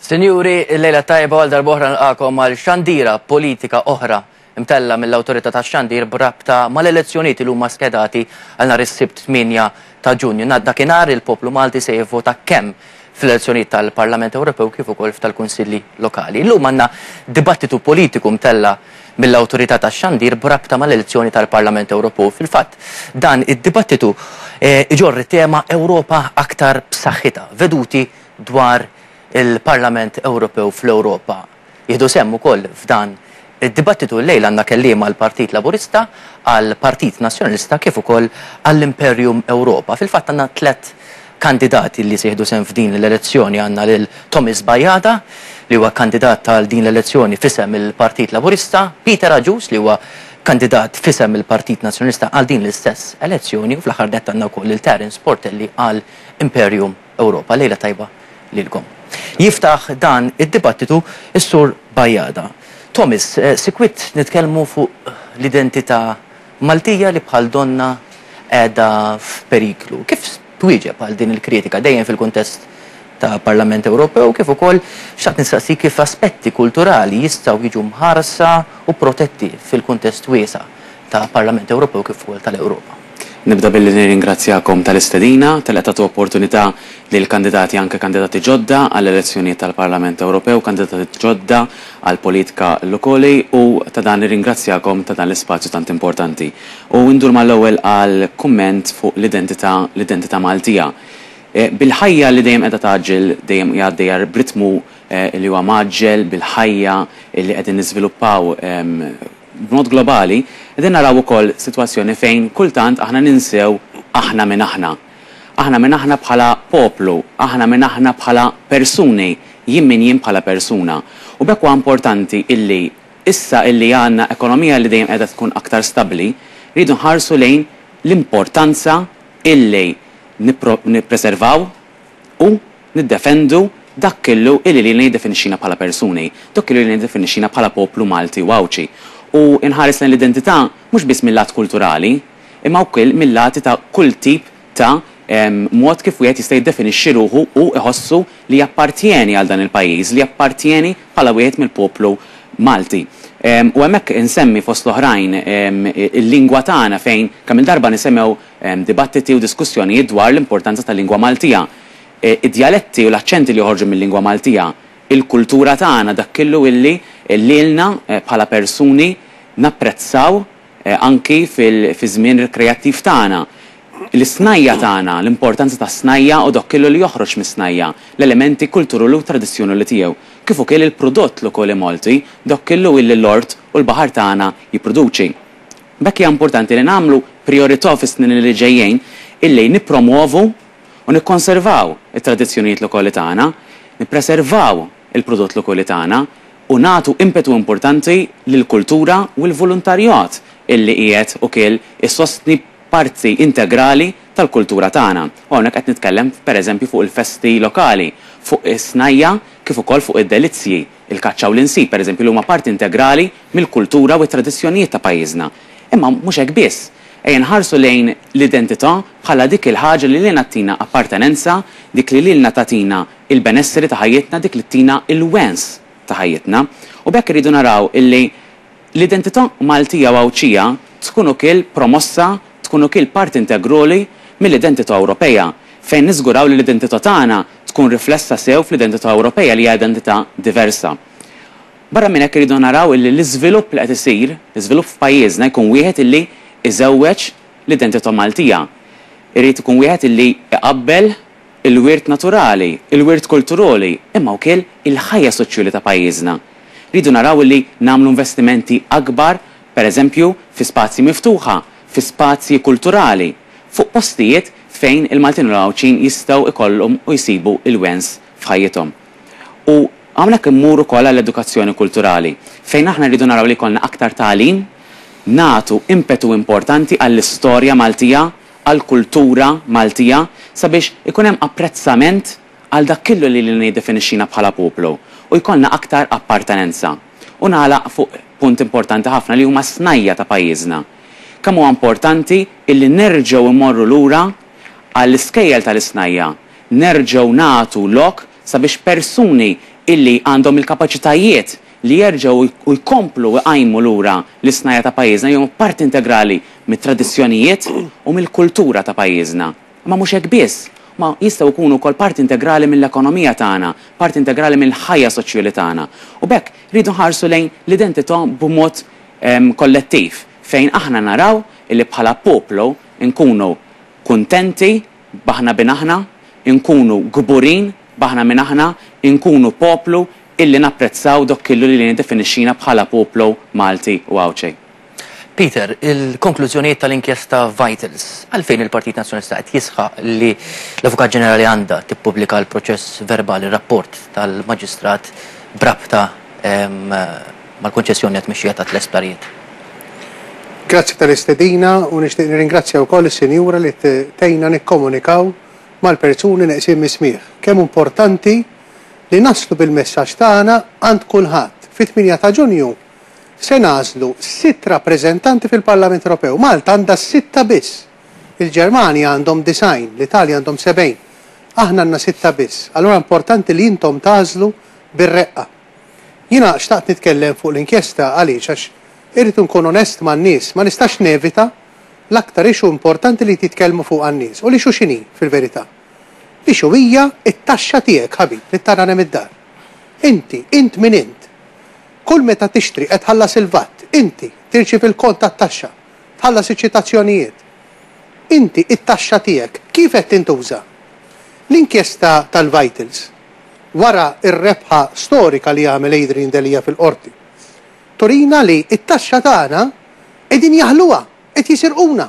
Sinjuri, l-lejla tajba għal darbohra nqakom għal xandira politika oħra imtella mill-autorità ta' xandir brabta mal-elezzjonijiet li huma skedati għal nhar is-Sibt 8 ta' Ġunju. Dakinhar il-poplu Malti se jivvota kemm fl-elezzjonijiet tal-Parlament Ewropew kif ukoll tal-Kunsilli Lokali. Illum għandna dibattitu politiku mtella mill-autorità ta' xandir brabta mal-elezzjoni tal-Parlament Ewropew. Fil-fatt, dan id-dibattitu iġorri tema Ewropa aktar b'saħħitha, veduti dwar il-Parlament Ewropew fl-Ewropa. Jieħdu semm ukoll f'dan id-dibattitu l-lejl għandna kelliem għall-Partit Laburista, għall-Partit Nazzjonalista kif ukoll għall-Imperium Ewropa. Fil-fatt għandna 3 kandidati li se jieħdu semm f'din l-elezzjoni. Għandna lil Thomas Bajada li huwa kandidat tal din l-elezzjoni fisem il-Partit Laburista, Peter Aġus li huwa kandidat fisem il-Partit Nazzjonalista għal din l-istess elezzjoni u fl-aħħar nett għandna wkoll il-Terence Portelli għal Imperium Ewropa. Lejla tajba lilkom. Jiftaħ dan id-dibattitu is-Sur Bajada. Thomas, sikwit nitkellmu fuq l-identità Maltija li bħal donna qiegħda f'periklu. Kif twieġeb għal din il-kritika dejjem fil-kuntest ta' Parlament Ewropew kif ukoll x'qed nistaqsi kif aspetti kulturali jistgħu jiġu mħarsa u protetti fil-kuntest wiesa' ta' Parlament Ewropew kif ukoll tal-Ewropa. Nibda billi nirringrazzjakom tal-istedina, tal-qed opportunità li l-kandidati anke kandidati ġodda għall-elezzjonijiet tal-Parlament Ewropew, kandidati ġodda għall-politika lokali u ta' dan nirringrazzjakom ta' dan l-ispazju tant importanti. U ndur mal-ewwel għal kumment fuq l-identità Maltija. Bil-ħajja li dejjem qiegħda taġġel dejjem jgħaddejja b'ritmu li huwa maġġel, bil-ħajja li qegħdin niżviluppaw b'mod globali, qegħdin naraw ukoll sitwazzjoni fejn kultant aħna ninsew aħna minn aħna. Aħna minn aħna bħala poplu, aħna minn aħna bħala persuni, jien minn jien bħala persuna. U bekk huwa importanti illi issa illi għandna ekonomija li dejjem qiegħda tkun aktar stabbli, rridu nħarsu lejn l-importanza illi nippreservaw u niddefendu dak kellu illi li niddefinixxina bħala persuni, dak kellu li niddefinixxina bħala poplu Malti u Awċi. U inħares l-identità mhux biss mill-lat kulturali, imma wkoll mill-lat ta' kull tip ta' mod kif wieħed jista' jiddefinixxi ruħu u iħossu li jappartjeni għal dan il-pajjiż, li jappartjeni bħala wieħed mill-poplu Malti. U hemmhekk insemmi fost l-oħrajn il-lingwa tagħna fejn kemm il-darba nisemmew dibattiti u diskussjonijiet dwar l-importanza tal-lingwa Maltija. Id-dialetti u l-aċċenti li joħorġu mill-lingwa Maltija, il-kultura tagħna dak killu illi lilna bħala persuni napprezzaw anki fi-żmien rekreattiv tagħna. L-snajja tagħna, l-importanza ta' snajja u dak killu li joħroġ mis-snajja, l-elementi kulturali u tradizzjonali tiegħu. Kif ukoll il-prodott lokali Malti, dak killu illi l-ort u l-baħar tagħna jipproduċi. Bekk hija importanti li nagħmlu priorità fis-snin li ġejjin illi nippromovu u nikkonservaw it-tradizzjonijiet lokali tagħna, nippreservaw il-prodott lokali tagħna u nagħtu impetu importanti lill-kultura u l-volontarjat illi qiegħed ukoll issostni parti integrali tal-kultura tagħna. Hawnhekk qed nitkellem pereżempju fuq il-festi lokali, fuq is-snajja kif ukoll fuq id-delizzji, il-kaċċa u l-insib pereżempju li huma parti integrali mill-kultura u t-tradizzjonijiet ta' pajjiżna. Imma mhux hekk biss. Ejja nħarsu lejn l-identità bħala dik il-ħaġa li lilna tina appartenenza, dik li lilna tatina il-benesseri ta' ħajjitna, dik li tina il-wens ta' ħajjitna. U bekk irridu naraw illi l-identità Maltija u Awċija tkun ukoll promossa, tkun ukoll parti integrali mill-identità Ewropea, fejn niżguraw li l-identità tagħna tkun riflessa sew fl-identità Ewropea li hija identità diversa. Barra minn hekk irridu naraw illi l-iżvilupp li qed isir, l-iżvilupp f'pajjiżna jkun wieħed illi iżewweġ l-identità Maltija. Irid ikun wieħed illi iqabbel il-wirt naturali, il-wirt kulturali, imma wkoll il-ħajja soċjali ta' pajjiżna. Rridu naraw illi nagħmlu investimenti akbar, pereżempju fi spazji miftuħa, fi spazji kulturali, fuq postijiet fejn il-Maltin u l-Awċin jistgħu ikollhom u jsibu il-wens f'ħajjithom. U hawnhekk immur ukoll għall-edukazzjoni kulturali, fejn aħna rridu naraw li jkollna aktar tagħlim, nagħtu impetu importanti għall-istorja Maltija, għall-kultura Maltija, sabiex ikun hemm apprezzament għal dak killu li niddefinixxina bħala poplu u jkollna aktar appartenenza. U nagħlaq fuq punt importanti ħafna li huma snajja ta' pajjiżna. Kemm huwa importanti illi nerġgħu immorru lura għall-iskejjel tal-isnajja, nerġgħu nagħtu lok sabiex persuni illi għandhom il-kapaċitajiet li jerġgħu jkomplu jqajmu lura l-isnajja ta' pajjiżna jhom parti integrali mit-tradizzjonijiet u mill-kultura ta' pajjiżna. Ma mhux hekk biss, ma jistgħu jkunu wkoll parti integrali mill-ekonomija tagħna, parti integrali mill-ħajja soċjali tagħna. U bekk rridu nħarsu lejn l-identità b'mod kollettiv fejn aħna naraw illi bħala poplu nkunu kuntenti baħna binaħna, nkunu gburin baħna minn aħna, nkunu poplu illi napprezzaw dok illu li nidefinixxina bħala poplu Malti u Għawċej. Peter, il-konklużjonijiet tal-inkjesta Vitals, għalfejn il-Partit Nazzjonalista qed jisħaq li l-Avukat Ġenerali għandha tippubblika l-proċess verbali, rapport tal-Maġistrat brabta mal-konċessjoni għat-mexxija ta' tl-esptarijiet. Grazzi tal-istedina u nixtieq nirringrazzja wkoll is-Sinjura li tgħinna nikkomunikaw mal-persuni neqsin mismieħ. Kemm importanti li naslu bil-messaġġ tagħna għand kulħadd. Fit-8 ta' Ġunju se nażlu 6 rappreżentanti fil-Parlament Ewropew. Malta għandha 6 biss. Il-Ġermanja għandhom 9, l-Italja għandhom 70. Aħna għandna 6 biss. Allura importanti li intom tażlu bir-reqqa. Jiena xtaqt nitkellem fuq l-inkjesta għaliex għax irrid nkun onest man-nies, ma nistax nevita l-aktar ixu importanti li titkellmu fuq għan-nies. U li xu xini fil-verità. Ixu hija it-taxxa tiegħek ħabib li taranem id-dar. Int min int. Kull meta tixtri qed tħallas il-vatt, inti tirċi fil-kont tat-taxxa, tħallas iċ-ċitazzjonijiet. Inti it-taxxa tiegħek kif qed tintuża? L-inkjesta tal-Vitals wara ir-rebħa storika li għamel Adrian Delija fil-qorti turina li it-taxxa tagħna qegħdin jaħluha, qed jisirquna.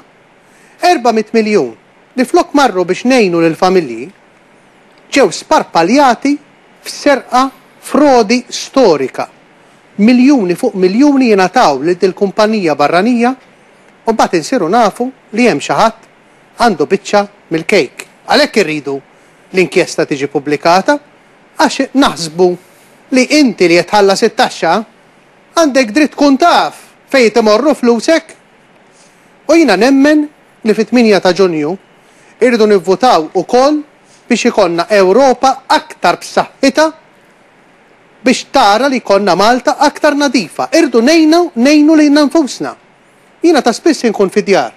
400 miljun li flok marru biex ngħinu lill-familji ġew sparpaljati f'serqa frodi storika. Miljuni fuq miljuni jingħataw lill-kumpanija barranija u mbagħad insiru nafu li hemm xi ħadd għandu biċċa mill-kejk. Għalhekk irridu l-inkjesta tiġi pubblikata għax naħsbu li inti li qed tħallas it-taxxa għandek dritt tkun taf fejn timorru flusek. U jiena nemmen li fit-8 ta' Ġunju irridu nivvutaw ukoll biex ikonna Ewropa aktar b'saħħitha biex tara li konna Malta aktar nadifa. Irridu ngħinu lil nfusna. Jiena ta' spiss inkun fid-djar.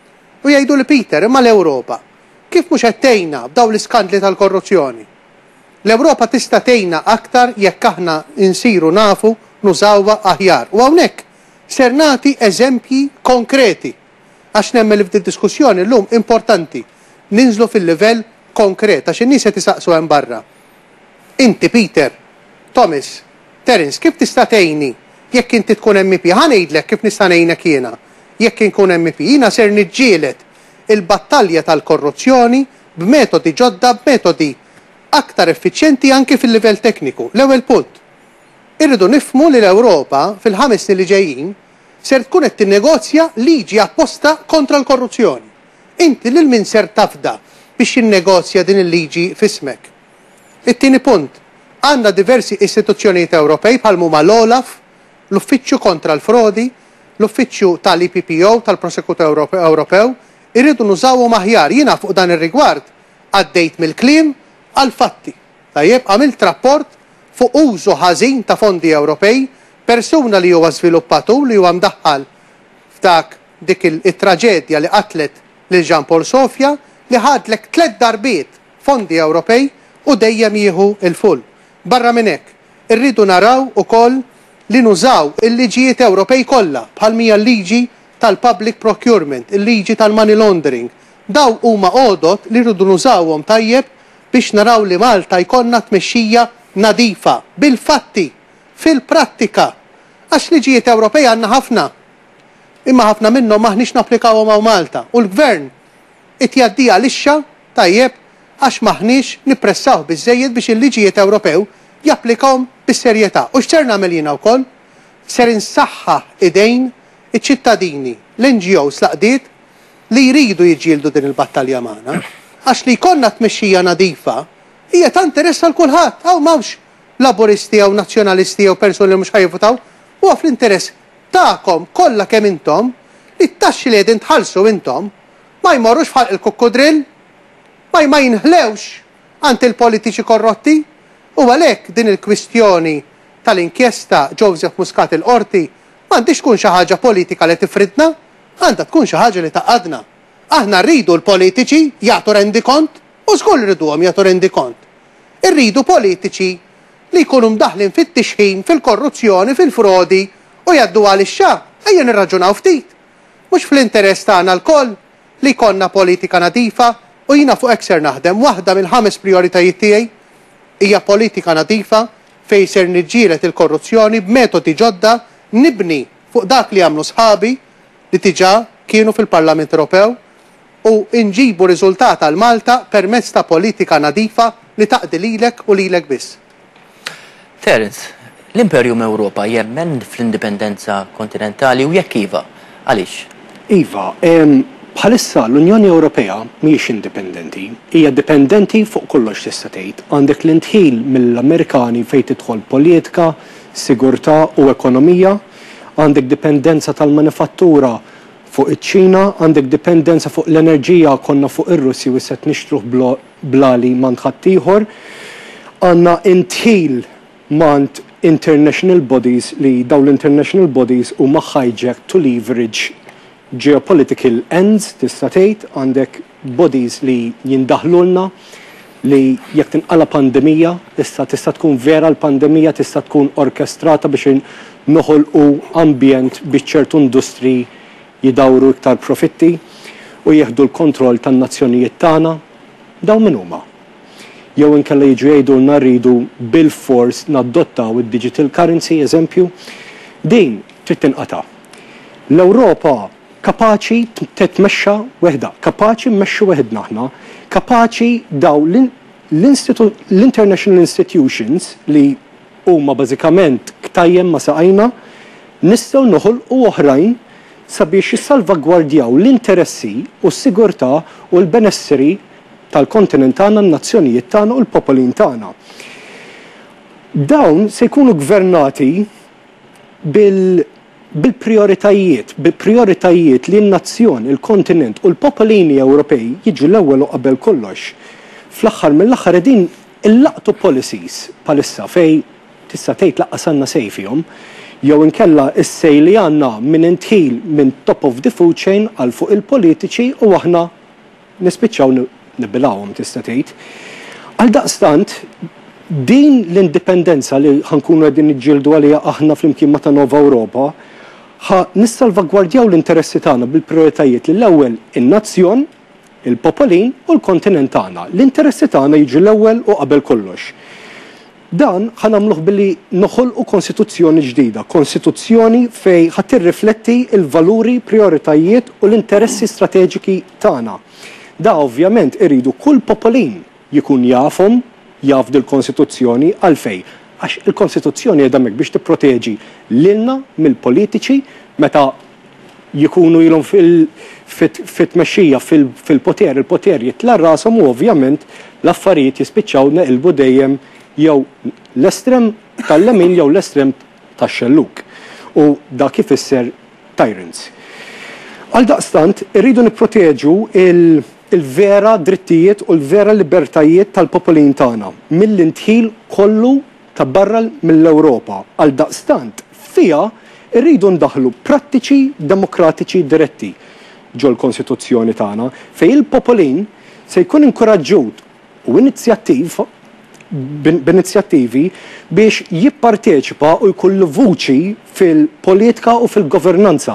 U jgħidu li Peter imma l-Ewropa kif mhux qed tgħinna b'dawn l-iskandli tal-korruzzjoni. L-Ewropa tista' tgħinna aktar jekk aħna insiru nafu nużawha aħjar. U hawnhekk ser nagħti eżempji konkreti għax nemmen li f'din diskussjoni llum importanti ninżlu fil-livell konkret għax in-nies qed isaqsu hemm barra. Inti Peter, Thomas, Terence, kif tista' tgħinni jekk inti tkun MP? Ħanejdlek kif nista' ngħinek jiena jekk inkun MP. Jiena ser niġġieled il-battalja tal-korruzzjoni b'metodi ġodda, b'metodi aktar effiċjenti anke fil-livell tekniku. L-ewwel punt. Irridu nifhmu li l-Ewropa fil-5 snin li ġejjin ser tkun qed tinnegozja liġi apposta kontra l-korruzzjoni. Inti lil min ser tafda biex jinnegozja din il-liġi fismek. It-tieni punt. Għandna diversi istituzzjonijiet Ewropej bħal huma l-OLAF, l-Uffiċċju kontra l-Frodi, l-Uffiċċju tal-IPPO, tal-Prosekutur Ewropew, irridu nużawhom aħjar. Jiena fuq dan ir-rigward għaddejt mill-kliem għal-fatti. Tajjeb, għamilt rapport fuq użu ħażin ta' fondi Ewropej, persuna li huwa żviluppatur li huwa mdaħħal f'dak dik it-traġedja li qatlet lil Jean Paul Sofia li ħadlek 3 darbiet fondi Ewropej u dejjem jieħu il-full. Barra minn hekk, irridu naraw ukoll li nużaw il-liġijiet Ewropej kollha bħal mija l-liġi tal-public procurement, il-liġi tal-money laundering. Daw huma għodot li rridu nużawhom tajjeb biex naraw li Malta jkollna tmexxija nadifa, bil-fatti, fil-prattika. Għax liġijiet Ewropej għandna ħafna. Imma ħafna minnhom maħniex napplikawhom hawn Malta. U l-Gvern itjaddija lixxa tajjeb għax maħniex nippressaw biżżejjed biex il-liġijiet Ewropew japplikawhom bis-serjetà. U x'ser nagħmel jiena wkoll? Ser insaħħaħ idejn iċ-ċittadini, l-NGOs laqdiet li jridu jiġġieldu din il-battalja magħna. Għax li jkollna tmexxija nadifa hija ta' interess għal kulħadd. Hawn m'hawnx laburisti jew nazzjonalisti jew persuni li mhux ħajvutaw. Huwa fl-interess tagħkom kollha kemm intom li t-taxxi li qegħdin tħallsu intom ma jmorrux bħal il-kukkudrill, ma jinħlewx għand il-politiċi korrotti, U għalhekk din il-kwistjoni tal-inkjesta Joseph Muscat il-qorti m'għandix tkun xi ħaġa politika li tifridna, għandha tkun xi ħaġa li taqadna. Aħna rridu l-politiċi jagħtu rendikont u żgur rriduhom jagħtu rendikont. Irridu politiċi li jkunu mdaħlin fit-tixħim, fil-korruzzjoni, fil-frodi u jgħaddu għal-ix-xahar ejja nirraġunaw ftit. Mhux fl-interess tagħna l-koll li jkollna politika nadifa u jiena fuq hekk ser naħdem. Waħda mill-5 prijoritajiet tiegħi hija politika nadifa fejn ser niġġieled il-korruzzjoni b'metodi ġodda nibni fuq dak li għamlu sħabi li diġà kienu fil-Parlament Ewropew u nġibu riżultat għal Malta permezz ta' politika nadifa li taqdi lilek u lilek biss. Terence, l-Imperium Ewropa jemmen fl-indipendenza kontinentali u jekk iva, għaliex? Iva, bħalissa l-Unjoni Ewropea mhijiex indipendenti, hija dipendenti fuq kollox tista' tgħid. Għandek l-intħil mill-Amerikani fejn tidħol politika, sigurtà u ekonomija, għandek dipendenza tal-manifattura fuq iċ-Ċina, għandek dipendenza fuq l-enerġija konna fuq ir-Russi u set nixtruh blali man ħaddieħor. Għandna intħil mant international bodies li daw l-international bodies huma hijacked to leverage geopolitical ends tista' tgħid, għandek bodies li jindaħlulna li jekk tinqala pandemija, issa tista' tkun vera l-pandemija tista' tkun orkestrata biex noħolqu ambjent biex ċertu industri jidawru iktar profitti u jieħdu l-kontroll tan-nazzjonijiet tagħna, dawn min huma. Jew inkella jiġu jgħidulna rridu bil-fors naddottaw id-digital currency, eżempju, din trid tinqata'. L-Ewropa kapaċi titmexxa weħda, kapaċi mmexxu weħidna aħna, kapaċi daw l-international institutions li huma bażikament ktajjem ma saqajna nistgħu noħolqu oħrajn sabiex jissalvagwardjaw l-interessi u s-sigurtà u l-benesseri tal-kontinent tagħna, n-nazzjonijiet tagħna u l-popolin tagħna. Dawn se jkunu gvernati bil-prioritajiet li n-nazzjon, il-kontinent u l-popolini Ewropej jiġu l-ewwel u qabel kollox. Fl-aħħar mill-aħħar din il-laqtu policies palissa fej tista' tgħid laqqas għandna sejfihom, jew inkella is-sej li għandna minn intħil minn top of the food chain għal fuq il-politiċi u aħna nispiċċaw nibilawhom tista' tgħid. Għal daqstant din l-indipendenza li ħankunu qegħdin niġġieldu għaliha aħna flimkien ma' ta' Nova Ewropa nissalvagwardjaw l-interessi tagħna bil-prijoritajiet li l-ewwel in-nazzjon, il-popolin u l-kontinent tagħna. L-interessi tagħna jiġu l-ewwel u qabel kollox. Dan ħanamluħ billi noħolqu konstituzzjoni ġdida, konstituzzjoni fej ħadd tirrifletti il-valuri, prioritajiet u l-interessi strateġiki tagħna. Da ovvjament iridu kull popolin jikun jafhom jaf dil-konstituzzjoni għalfej. Għax il-konstituzzjoni għedamek biex tipproteġi lilna mill-politiċi meta jikunu ilhom fit-tmexxija fil-poter, il-poter jitla rashom u ovvjament l-affarijiet jispiċċaw neqilbu dejjem jew l-estrem tal-lemin jew l-estrem tax-xelluk. U da kif isser tyrants. Għal daqstant irridu nipproteġu il-vera drittijiet u l-vera libertajiet tal-popolin tagħna mill-intħil kollu ta' barra mill-Ewropa. Għal daqstant fija irridu ndaħlu prattiċi demokratiċi diretti ġol konstituzzjoni tagħna fejn il-popolin se jkun inkoraġġut u b'inizjattivi biex jipparteċipa u jkollu vuċi fil-politika u fil-governanza.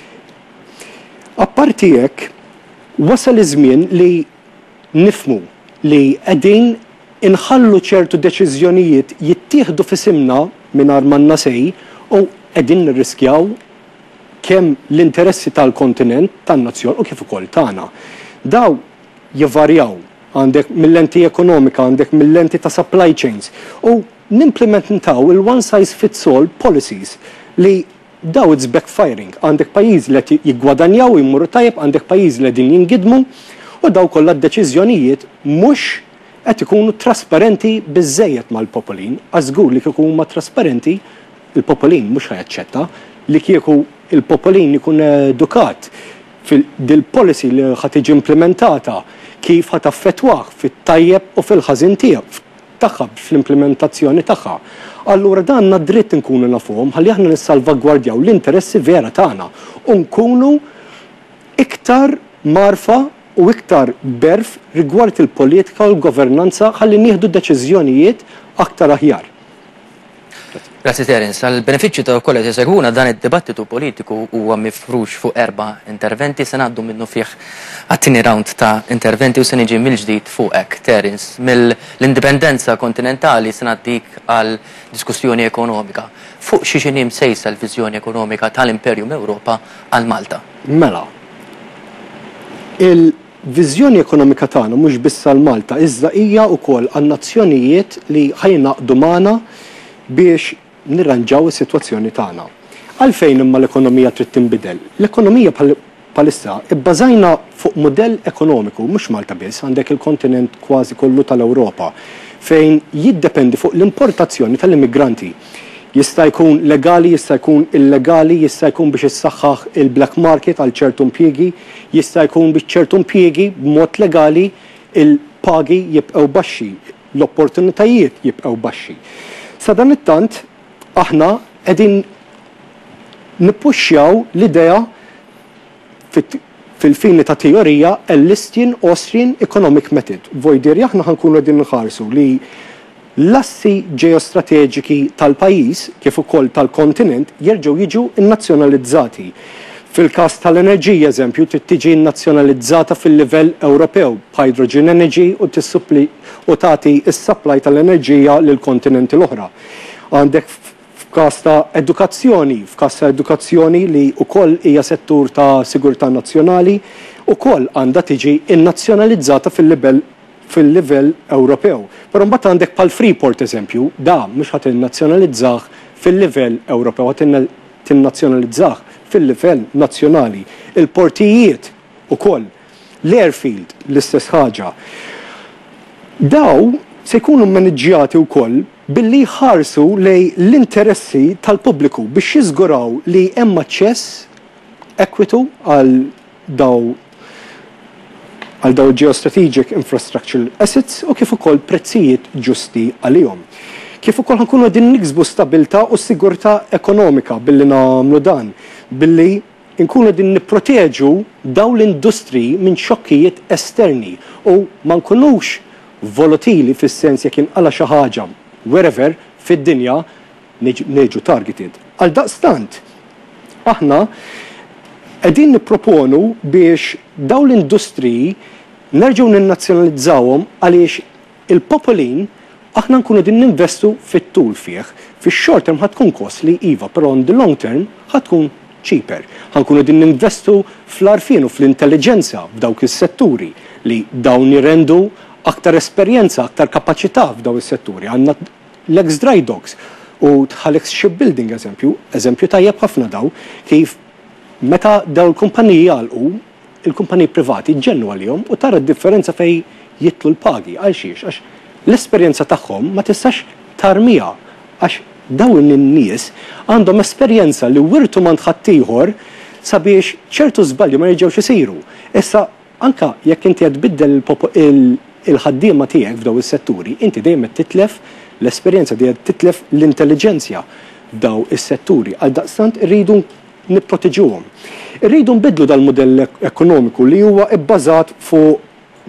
Apparti hekk, wasal iż-żmien li nifmu li qegħdin inħallu ċertu deċiżjonijiet jittieħdu f'isimna mingħajr ma nnasej u qegħdin nirriskjaw kemm l-interessi tal-kontinent, tan-nazzjon u kif ukoll tagħna. Daw jivvarjaw għandek mill-lenti ekonomika, għandek mill-lenti ta' supply chains u nimplementaw il-one size fits all policies li daw it's backfiring. Għandek pajjiż li jiggwadanjaw jimmurru tajjeb, għandek pajjiż li din jingidmu u daw kollha d-deċiżjonijiet mhux qed ikunu trasparenti biżejjed mal-popolin, għażgur li kieku huma trasparenti il-popolin mhux ħajaċċetta li kieku il-popolin ikun edukat fil-policy li ħad tiġi implementata kif ħad taffettwah fit-tajjeb u fil-ħażin tiegħu, tagħha fl-implementazzjoni tagħha. Allura dan dritt nkunu nafuhom ħalli aħna nissalvagwardjaw l-interessi vera tagħna u nkunu iktar marfa u iktar berf rigward il-politika u l-governanza ħalli nieħdu deċiżjonijiet aktar aħjar. Grazie Terence, għal-benefiċċju ta' kollet jisegħuna dan id-dibattitu politiku huwa mifrux fuq 4 interventi se ngħaddu minnu fih għat-tieni round ta' interventi u se niġi mill-ġdid fuqek. Terence, mill-indipendenza kontinentali se ngħaddik għal diskussjoni ekonomika. Fuq xi xi msejsa l-viżjoni ekonomika tal-Imperjum Ewropa għal Malta? Mela, il-viżjoni ekonomika tagħna mhux biss għal Malta, iżda hija wkoll għan-nazzjonijiet li ħajnaqdu magħna biex nirranġaw is-sitwazzjoni tagħna. Għalfejn imma l-ekonomija trid tinbidel? L-ekonomija bħalissa ibbażajna fuq modell ekonomiku, mhux Malta biss, għandek il-kontinent kważi kollu tal-Ewropa, fejn jiddependi fuq l-importazzjoni tal-immigranti. Jista' jkun legali, jista' jkun illegali, jista' jkun biex issaħħaħ il-black market għal ċertu impjiegi, jista' jkun biex ċertu impjiegi b'mod legali il-pagi jibqgħu baxxi, l-opportunitajiet jibqgħu baxxi. Sa dan it-tant aħna qegħdin nippuxxjaw l-idea fil-fini ta' teorija l-Austrian Austrian Economic Method. Vojdir aħna ħankunu qegħdin nħarsu li l-assi ġeostrateġiki tal-pajjiż kif ukoll tal-kontinent jerġgħu jiġu innazzjonalizzati. Fil-każ tal-enerġija eżempju trid tiġi nazzjonalizzata fil-livell Ewropew b'hydrogen energy u tissuppli u tagħti s-supply tal-enerġija lill-kontinenti l-oħra. Għandek f'każ ta' edukazzjoni li wkoll hija settur ta' sigurtà nazzjonali ukoll għandha tiġi innazzjonalizzata fil-livell Ewropew. Però mbagħad għandek bħal Freeport eżempju, da mhux ħadd innazzjonalizzah fil-livell Ewropew, ħadd tinnazzjonalizzah fil-livell nazzjonali. Il-portijiet ukoll, l-airfield l-istess ħaġa. Daw se jkunu maniġġjati wkoll billi ħarsu lej l-interessi tal-pubbliku biex jiżguraw li hemm aċċess ekwitu għal daw geostrategic infrastructural assets u kif ukoll prezzijiet ġusti għalihom. Kif ukoll ħankunu qegħdin niksbu stabilità u sigurtà ekonomika billi nagħmlu dan, billi nkunu qegħdin nipproteġu dawn l-industri minn xokkijiet esterni u ma nkunux volatili fis-sens jekk inqala xi ħaġa wherever fid-dinja neġu targeted. Għal daqstant, aħna qegħdin nipproponu biex dawn l-industri nerġgħu ninnazzjonalizzawhom għaliex il-popolin aħna nkunu din ninvestu fit-tul fih. Fix-short term ħatkun costly iva, però on the long term ħatkun cheaper. Ħankunu din ninvestu fl-arfien u fl-intelligenza f'dawk is-setturi li dawn jirendu aktar esperjenza, aktar kapaċità f'daw is-setturi. Għandna l-ex dry docks u tħal-ex shipbuilding eżempju tajjeb ħafna daw kif meta daw il-kumpaniji jgħalqu, il-kumpaniji privati ġennu għalihom u tara d-differenza fej jitlu l-pagi. Għal xiex, għax l-esperjenza tagħhom ma tistax tarmija għax dawn in-nies għandhom esperjenza li wirtu man ħaddieħor sabiex ċertu żbalji ma jerġgħux isiru. Issa anka jekk inti qed tbiddel il-ħaddiema tiegħek f'daw is-setturi, inti dejjem qed titlef l-esperjenza dejjem titlef l-intelliġenzja f'daw is-setturi. Għal daqstant irridu nipproteġuhom. Irridu nbidlu dal-modell ekonomiku li huwa bbażat fuq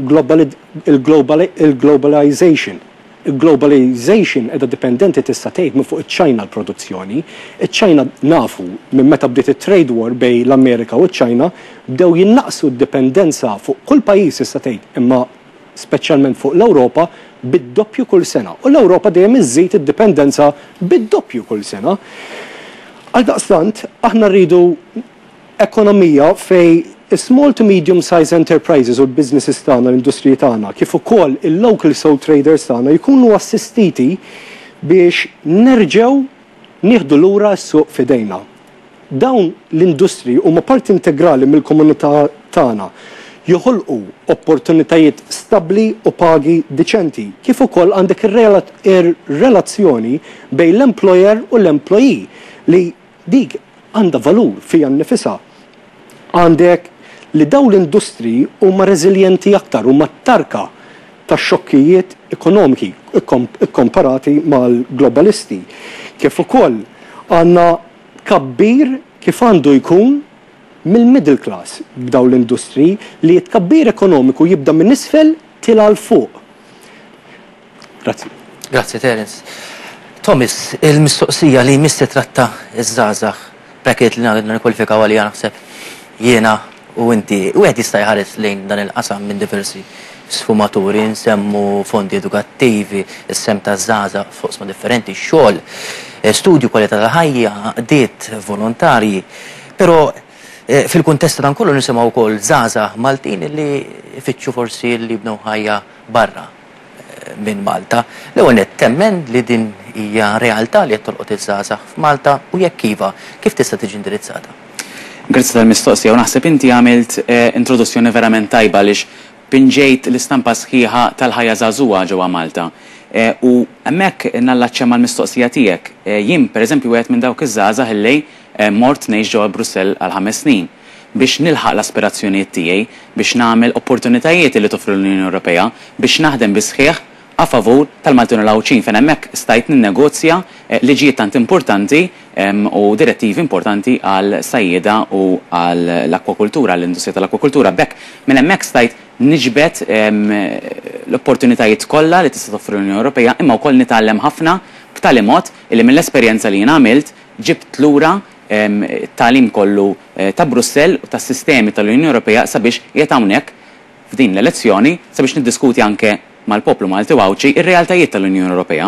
il-globalization. Il-globalization edha dipendenti tista' tgħid minn fuq iċ-Ċina l-produzzjoni. Iċ-Ċina nafu minn meta bdiet it-trade war bejn l-Amerika u ċ-Ċina bdew jinnaqsu d-dipendenza fuq kull pajjiż tista' tgħid imma speċjalment fuq l-Ewropa bid-doppju kull sena. U l-Ewropa dejjem iżżid id-dipendenza bid-doppju kull sena. Għal daqstant aħna rridu ekonomija fej small to medium size enterprises u l-businesses tagħna, l-industriji tagħna, kif ukoll il-local sole traders tagħna jkunu assistiti biex nerġgħu nieħdu lura s-suq f'idejna. Dawn l-industri huma parti integrali mill-komunità tagħna joħolqu opportunitajiet stabbli u pagi diċenti, kif ukoll għandek ir-relazzjoni bejn l-employer u l-employee li dik għandha valur fija nnifisha. Għandek li daw l-industri huma reżiljenti aktar, huma tarka tax-xokkijiet ekonomiki ikkomparati mal-globalisti. Kif ukoll għandna kabbir kif għandu jkun mill-middle class b'daw l-industri li tkabbir ekonomiku jibda minn isfel tila l-fuq. Grazzi. Grazzi, Terence. Thomas, il-mistoqsija li missi tratta iż-żgħażagħ b'hekk li nagħmlu nikkwalifikaw għalija naħseb jiena u inti u qed jista' jħares lejn dan il-qasam minn diversi sfumaturi, nsemmu fondi edukattivi, is-sem taż-żgħażagħ fuq differenti, xogħol, studju kwalità tal-ħajja, qdiet volontarji, però fil-kuntest dan kollu nisimgħu wkoll żgħażagħ Maltin li jfittxu forsi li jibnu ħajja barra minn Malta. L-ewwel temmen li din hija realtà li qed tolqot iż-żgħażagħ f'Malta u jekk iva, kif tista' tiġi indirizzata? Grazzi tal-mistoqsija u naħseb inti għamilt introduzzjoni verament tajba għaliex pinġejt l-istampa sħiħa tal-ħajja żagħżugħa ġewwa Malta. U hemmhekk nallaċċja mal-mistoqsija tiegħek. Jien pereżempju wieħed minn dawk iż-żgħażagħ illi mort ngħix ġewwa Brussell għal 5 snin biex nilħaq l-aspirazzjonijiet tiegħi, biex nagħmel opportunitajiet li toffri l-Unjoni Ewropea, biex naħdem bi sħiħ a favur tal-Maltin u l-Awċin fejn hemmhekk stajt ninnegozja liġijiet tant importanti u direttivi importanti għal sajjieda u għal l-akwakultura, l-industrija tal-akwakultura. Bekk minn hemmhekk stajt niġbed l-opportunitajiet kollha li tista' toffri l-Unjoni Ewropea imma wkoll nitgħallem ħafna b'tali mod li mill-esperjenza li jien għamilt ġibt lura it-tagħlim kollu ta' Brussell u tas-sistemi tal-Unjoni Ewropea sabiex qiegħed hawnhekk f'din l-elezzjoni sabiex niddiskuti anke mal-poplu Malti u Awċi ir-realtajiet tal-Unjoni Ewropea.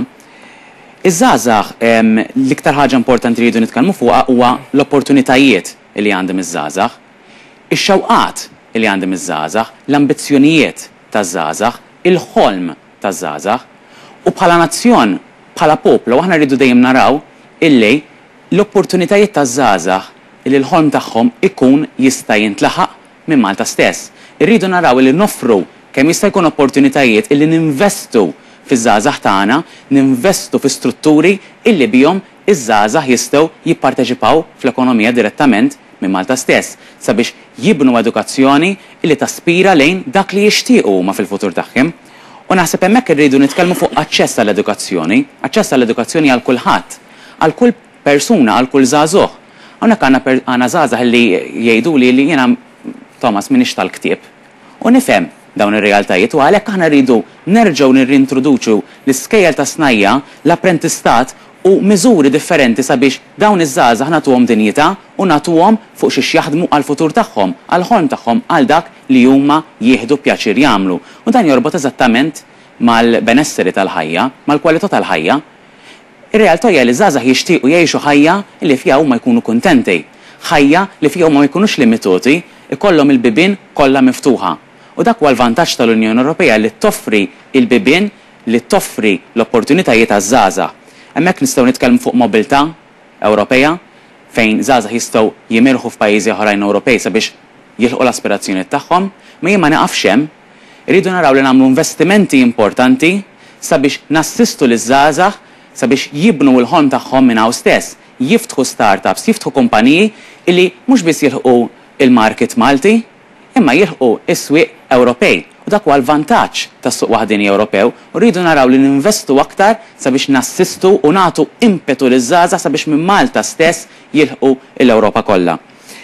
Iż-żgħażagħ l-iktar ħaġa importanti li jridu nitkellmu fuqha huwa l-opportunitajiet li għandhom iż-żgħażagħ, ix-xewqat li għandhom iż-żgħażagħ, l-ambizzjonijiet taż-żgħażagħ, il-ħolm taż-żgħażagħ u bħala nazzjon, bħala poplu aħna rridu dejjem naraw illi l-opportunitajiet taż-żgħażagħ li l-ħolm tagħhom ikun jista' jintlaħaq minn Malta stess. Irridu naraw li noffru kemm jista' jkun opportunitajiet illi ninvestu fiż-żgħażagħ tagħna, ninvestu fi strutturi illi bihom iż-żgħażagħ jistgħu jipparteċipaw fl-ekonomija direttament minn Malta stess sabiex jibnu edukazzjoni illi taspira lejn dak li jixtiequ huma fil-futur tagħhom. U naħseb hemmhekk irridu nitkellmu fuq aċċess għall-edukazzjoni, aċċess għall-edukazzjoni għal kulħadd, għal kull persuna, għal kull żagħżugħ. Hawnhekk għandna żgħażagħ li jgħiduli li jiena Thomas m'iniex tal-ktieb. U nifhem dawn ir-realtajiet u għalhekk aħna rridu nerġgħu nirrintroduċu l-iskejjel ta' snajja, l-apprentistat u miżuri differenti sabiex dawn iż-żgħażagħ nagħtuhom dinjità u nagħtuhom fuq xiex jaħdmu għall-futur tagħhom, għall-ħolm tagħhom, għal dak li huma jieħdu pjaċir jagħmlu. U dan jorbot eżattament mal-benesseri tal-ħajja, mal-kwalità tal-ħajja. Ir-realtà hija li żgħażagħ jixtiequ jgħixu ħajja li fiha huma jkunu kuntenti, ħajja li fiha huma ma jkunux limitati, ikollhom il-bibien kollha miftuħa. U dak huwa l-vantaġġ tal-Unjoni Ewropea li toffri il-bibien li toffri l-opportunitajiet għaż-żgħażagħ. Hemmhekk nistgħu nitkellmu fuq mobilità Ewropea fejn żgħażagħ jistgħu jimirħu f'pajjiżi oħrajn Ewropej sabiex jilħqu l-aspirazzjonijiet tagħhom, ma jien ma naqafx hemm, irridu naraw li nagħmlu investimenti importanti sabiex nassistu liż-żgħażagħ sabiex jibnu l-ħolm tagħhom minn hawn stess, jiftħu startups, jiftħu kumpaniji illi mhux biss jilħqu il-market Malti, imma jilħqu is-swieq Ewropej. U dak huwa l-vantaġġ tas-suq waħdini Ewropew u rridu naraw li ninvestu aktar sabiex nassistu u nagħtu impetu liż-żgħażagħ sabiex minn Malta stess jilħqu l-Ewropa kollha.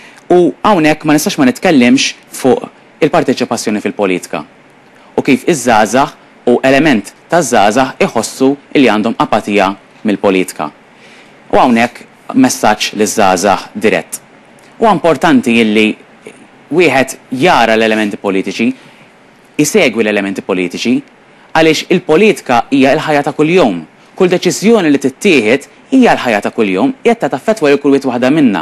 U hawnhekk ma nistax ma nitkellimx fuq il-parteċipazzjoni fil-politika u kif iż-żgħażagħ u element taż-żgħażagħ iħossu li għandhom apatija mill-politika. U hawnhekk messaġġ liż-żgħażagħ dirett. Huwa importanti illi wieħed jara l-elementi politiċi, isegwi l-elementi politiċi, għaliex il-politika hija l-ħajja ta' kuljum. Kull deċiżjoni li tittieħed hija l-ħajja ta' kuljum, qed taffettwa lil kull wieħed waħda minnha.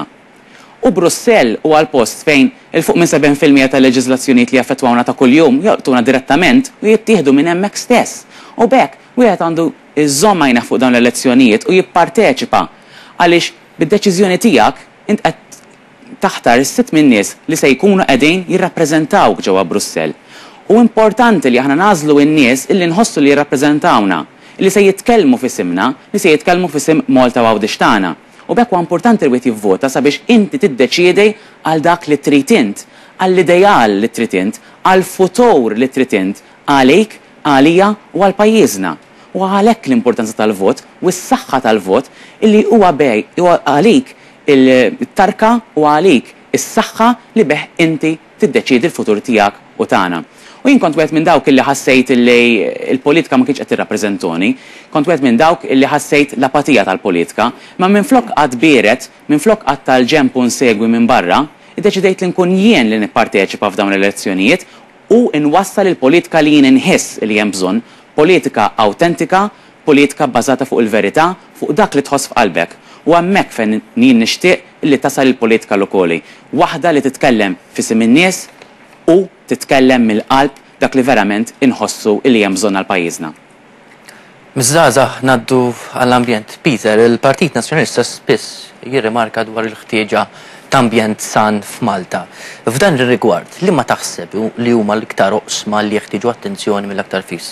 U Brussell huwa l-post fejn il-fuq minn 7% tal-leġiżlazzjonijiet li jaffettwawna ta' kuljum jolqtuna direttament u jittieħdu minn hemmhekk stess. U bekk wieħed għandu iżomm għajneh fuq dawn l-elezzjonijiet u jipparteċipa għaliex bid-deċiżjoni tiegħek int qed taħtar is-sitt min nies li se jkunu qegħdin jirrappreżentawk ġewwa Brussell. U importanti li aħna nażlu n-nies illi nħossu li jirrappreżentawna, li se jitkellmu f'isimna, li se jitkellmu f'isem Malta u Għawdex tagħna. U bekk huwa importanti li wieħed jivvota sabiex inti tiddeċiedi għal dak li trid int, għall-ideal li trid int, għall-futur li trid int, għalik, għalija u għal pajjiżna. U għalhekk l-importanza tal-vot u s-saħħa tal-vot illi huwa għalik il-tarka u għalik is-saħħa li beħ inti tiddeċidi l-futur tiegħek u tagħna. U jien kont wieħed minn dawk illi ħassejt illi l-politika ma kienx qed tirrappreżentoni, kont wieħed minn dawk illi ħassejt l-apatija tal-politika, ma minflok qatt bieret, minflok qatt tal-ġemp u nsegwi minn barra, iddeċidejt li nkun jien li nipparteċipa f'dawn l-elezzjonijiet u nwassal il-politika li jien inħiss li hemm bżonn, politika awtentika, politika bbażata fuq il-verità, fuq dak li tħoss f'qalbek. U hemmhekk fejn jien nixtieq li tasal il-politika lokali, waħda li titkellem fisem in-nies u titkellem mill-qalb dak li verament inħossu li hemm bżonn għal pajjiżna. Miż-żgħażagħ ngħaddu għall-ambjent. Peter, il-Partit Nazzjonalista spiss jirrimarka dwar il-ħtieġa ta' ambjent san f'Malta. F'dan ir-rigward, li ma taħseb li huma l-iktar oqsma li jeħtieġu attenzjoni mill-aktar fis?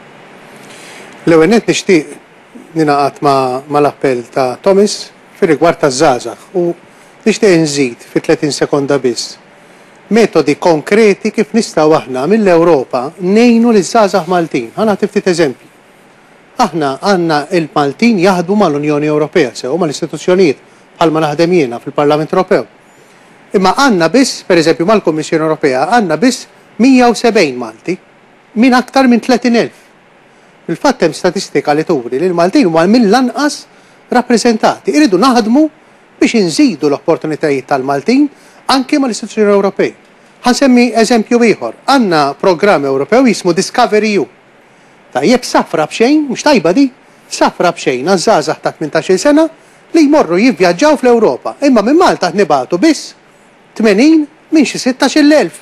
L-ewwel nett nixtieq ninaqat mal-appell ta' Thomas fir-rigward taż-żgħażagħ u nixtieq nżid fi 30 sekonda biss. Metodi konkreti kif nistgħu aħna mill-Ewropa ngħinu liż-żgħażagħ Maltin. Ħanagħti ftit eżempji. Aħna għandna il-Maltin jaħdmu mal-Unjoni Ewropea sew mal-istituzzjonijiet bħalma naħdem jiena fil-Parlament Ewropew. Imma għandna biss, pereżempju mal-Kummissjoni Ewropea, għandna biss 170 Malti minn aktar minn 30,000. Il-fatt hemm statistika li turi li l-Maltin huma mill-anqas rappreżentati. Iridu naħdmu biex inżidu l-opportunitajiet tal-Maltin anke mal-istituzzjoni Ewropej. Ħansemmi eżempju ieħor. Għandna programm Ewropew jismu Discovery EU. Tajjeb safra b'xejn, mhux tajba di, safra b'xejn għaż-żgħażagħ ta' 18-il sena li jmorru jivvjaġġaw fl-Ewropa. Imma minn Malta nibatu biss 80 minn xi 16,000.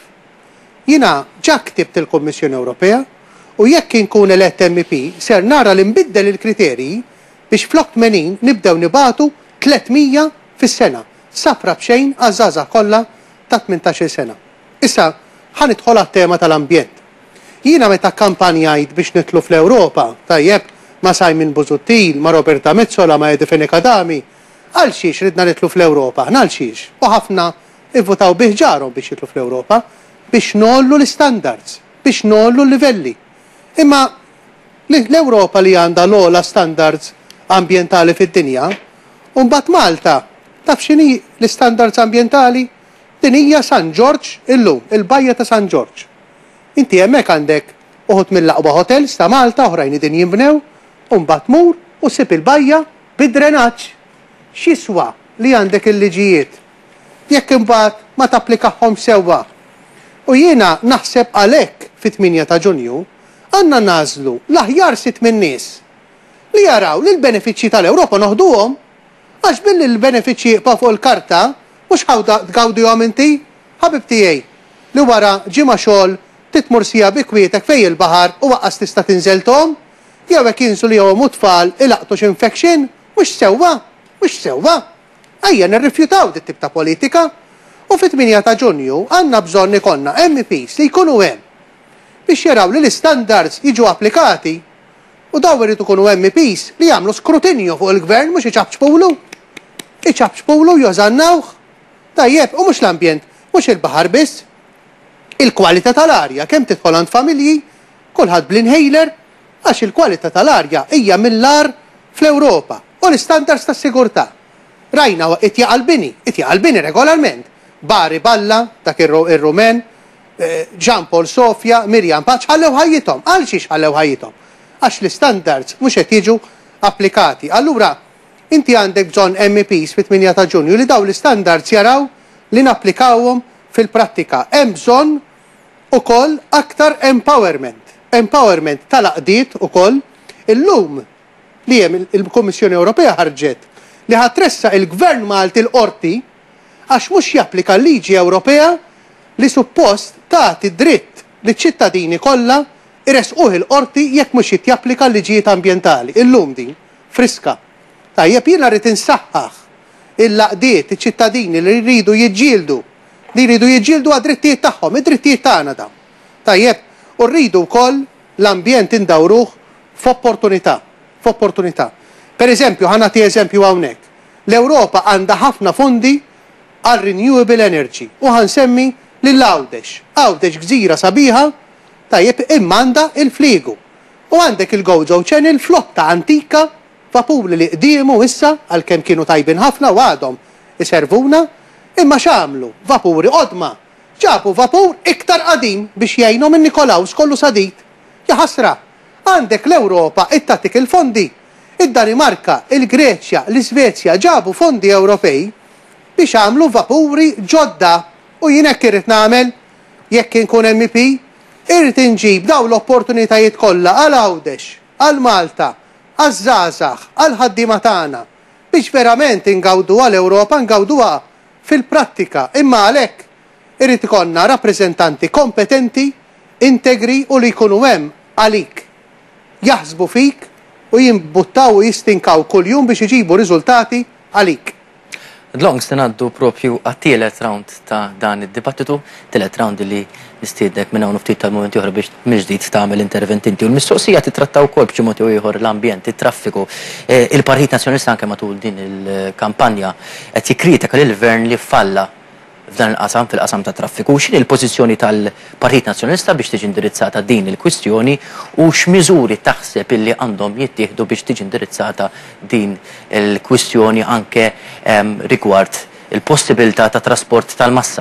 Jiena ġa ktibt il-Kummissjoni Ewropea u jekk inkun elett MEP ser nara li nbiddel il-kriterji biex flok 80 nibdew nibatu 300 fis-sena. Safra b'xejn għaż-żgħażagħ kollha ta' 18-il sena. Issa ħanidħol għat-tema tal-ambjent. Jiena meta kampanjajt biex nitlu fl-Ewropa, tajjeb ma' Simon Busuttil, ma' Roberta Mezzola, ma' Edifeni Kadami, għal xiex ridna nitlu fl-Ewropa, għal xiex. U ħafna ivvotaw biħġarhom biex jitlu fl-Ewropa, biex nollu l-standards, biex nollu l-livelli. Imma l-Ewropa li għandha l-ola standards ambientali fid-dinja, u mbagħad Malta, taf x'inhi l-standards ambientali? Din hija San George illum, il-bajja ta' San George. Inti hemmhekk għandek uħud mill-aqwa hotels ta' Malta oħrajn din jinbnew, u mbagħad mur u sib il-bajja bid-drenaġġ. X'iswa li għandek il-liġijiet jekk imbagħad ma tapplikahom sewwa. U jiena naħseb għalhekk fit-8 ta' Ġunju għandna nażlu l-aħjar sitt min-nies li jaraw li l-benefiċċji tal-Ewropa noħduhom għax billi l-benefiċċji jibqa' fuq il-karta mhux tgawdihom inti, ħabib tiegħi, li wara ġimgħa xogħol titmur sija bikwietek fejn il-baħar u waqqas tista' tinżelthom, jew hekk jinsu li hom tfal ilaqtu x'infection, mhux sewwa, mhux sewwa. Ejja nirrifjutaw dit tip ta' politika u fit-8 ta' Ġunju għandna bżonn ikollna MEPs li jkunu hemm biex jaraw li l-istandards jiġu applikati u daw irid ikunu MEPs li jagħmlu skrutinju fuq il-gvern mhux iċabċpulu. Iċabċpulu jożannawh. Tajjeb, u mhux l-ambjent, mhux il-baħar biss. Il-kwalità tal-arja, kemm tidħol għand familji, kulħadd bl-inhaler, għax il-kwalità tal-arja hija mill-ar fl-Ewropa u l-istandards tas-sigurtà. Rajna qed jaqalbini regolarment. Bari Balla, dak ir-Rumen, Jean Paul Sofia, Mirjam Paċ ħallew ħajjithom. Għal xiex ħallew ħajjithom? Għax l-istandards mhux qed jiġu applikati. Allura inti għandek bżonn MEPs fit-8 ta' Ġunju li daw l-istandards jaraw li napplikawhom fil-prattika. Hemm bżonn ukoll aktar empowerment. Empowerment tal-aqdiet ukoll. Illum li hemm il-Kummissjoni Ewropea ħarġet li ħatressa il-Gvern Malti l-qorti għax mhux japplika l-liġi Ewropea li suppost tagħti dritt liċ-ċittadini kollha iresquh il-qorti jekk mhux jittjapplika l-liġijiet ambjentali. Illum din friska. Tajjeb jiena rrid insaħħaħ il-laqdiet iċ-ċittadini li jridu jiġġieldu għad-drittijiet tagħhom, id-drittijiet tagħna dawn. Tajjeb, u rridu wkoll l-ambjent indawruh f'opportunità. Per eżempju, ħanati eżempju hawnhekk. L-Ewropa għandha ħafna fondi għal renewable energy u ħansemmi lil Għawdex. Għawdex gżira sabiħa Tajjeb immanda il-fliegu. U għandek il-Gozo Channel flotta antika vapuri li qdiemu issa għalkemm kienu tajbin ħafna u għadhom iservuna, imma x'għamlu vapuri qodma. Ġabu vapur iktar qadim biex jgħinhom in-Nikolaws kollu sadit. Ja ħasra, għandek l-Ewropa ittatik il-fondi. Id-Danimarka, il-Greċja, l-Iżvezja ġabu fondi Ewropej biex għamlu vapuri ġodda u jien hekk irid nagħmel jekk inkun MEP, irid inġib daw l-opportunitajiet kollha għal Għawdex, għal Malta, għaż-żgħażagħ, għal ħaddiema tagħna biex verament ingawduha l-Ewropa ngawduha fil-prattika. Imma għalhekk irid ikollna rappreżentanti kompetenti, integri u li jkunu hemm għalik. Jaħsbu fik u jimbuttaw u jistinkaw kuljum biex iġibu riżultati għalik. Dlong stenaddu propju għat-tielet round ta' dan id-dibattitu, tielet round li nistiednek minn hawn ftit tal-momenti oħra biex mill-ġdid tagħmel interventinti. U l-mistoqsija titrattaw wkoll b'xi mod ieħor l-ambjent, it-traffiku. Il-Partit Nazzjonista anke matul din il-kampanja qed jikkritika lill-Gvern li falla f'dan il-qasam fil-qasam ta' traffiku. X'inhi l-pożizzjoni tal-Partit Nazzjonista biex tiġi indirizzata din il-kwistjoni u x'miżuri taħseb illi għandhom jittieħdu biex tiġi indirizzata din il-kwistjoni anke rigward il-possibilità ta' trasport tal-massa?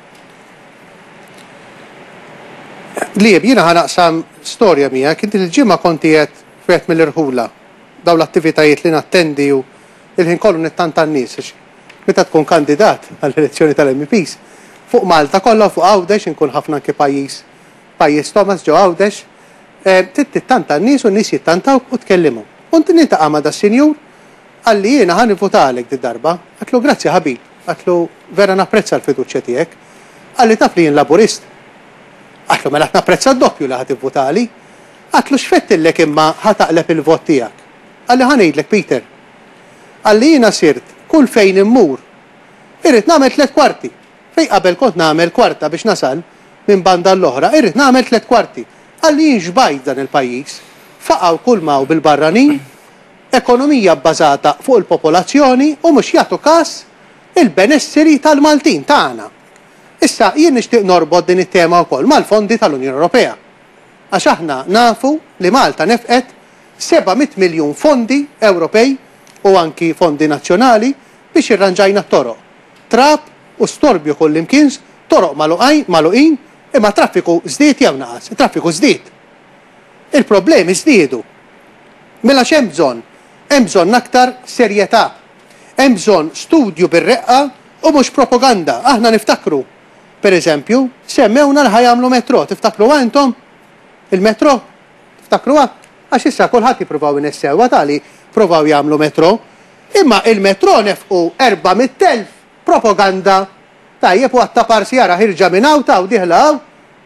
Lieb, jiena ħanaqsam storja mija, kien il-ġimgħa konti qed f'wieħed mill-irħula daw l-attivitajiet li nattendi u il-ħin kollu nittanta n-nies. Meta tkun kandidat għall-elezzjoni tal-MEPs, fuq Malta kollha fuq Għawdex inkun ħafna anke pajjiż Thomas ġew Għawdex, tittanta n-nies u n-nies jittantaw u tkellimu. Unt nintaqa' ma' das-sinjur għalli jiena ħan votalek di-darba, għatlu grazzi ħabib, għatlu vera napprezza l-fiduċja tiegħek, għalli taf li jien laburist. Għatlu mela napprezza d-doppju li ħad votali, għatlu x'fettillek imma ħataqleb il-vot tiegħek. Għalli ħanejdlek Peter, għalli jiena sirt kull fejn immur, irrid nagħmel 3 kwarti. Fejn qabel kont nagħmel kwarta biex nasal minn banda l-oħra, irrid nagħmel 3 kwarti. Għalli jinxbajt dan il-pajjiż, faqgħu kull maw bil-barranin, ekonomija bbażata fuq il-popolazzjoni u mhux jagħtu każ il-benesseri tal-Maltin tagħna. Issa jien nixtieq norbod din it-tema wkoll mal-fondi tal-Unjoni Ewropea. Għax aħna nafu li Malta nefqet 700 miljun fondi Ewropej u anki fondi nazzjonali biex irranġajna t-toroq. Trab u storbju kullimkien, toroq maluqin, imma traffiku żdied jew naqas, traffiku żdied. Il-problemi żdiedu. Mela x'hemm bżonn? Hemm bżonn aktar serjetà. Hemm bżonn studju bir-reqqa u mhux propaganda. Aħna niftakru, pereżempju, semmewna li ħajamlu metro, tiftakru għandhom il-metro? Tiftakruha? Għax issa kulħadd jippruvaw inessewwa tali provaw jagħmlu metro, imma il-metro nefqu 400,000 propaganda tajjeb u għatta parsi jara ħirġa minn hawn ta' u diħlaw.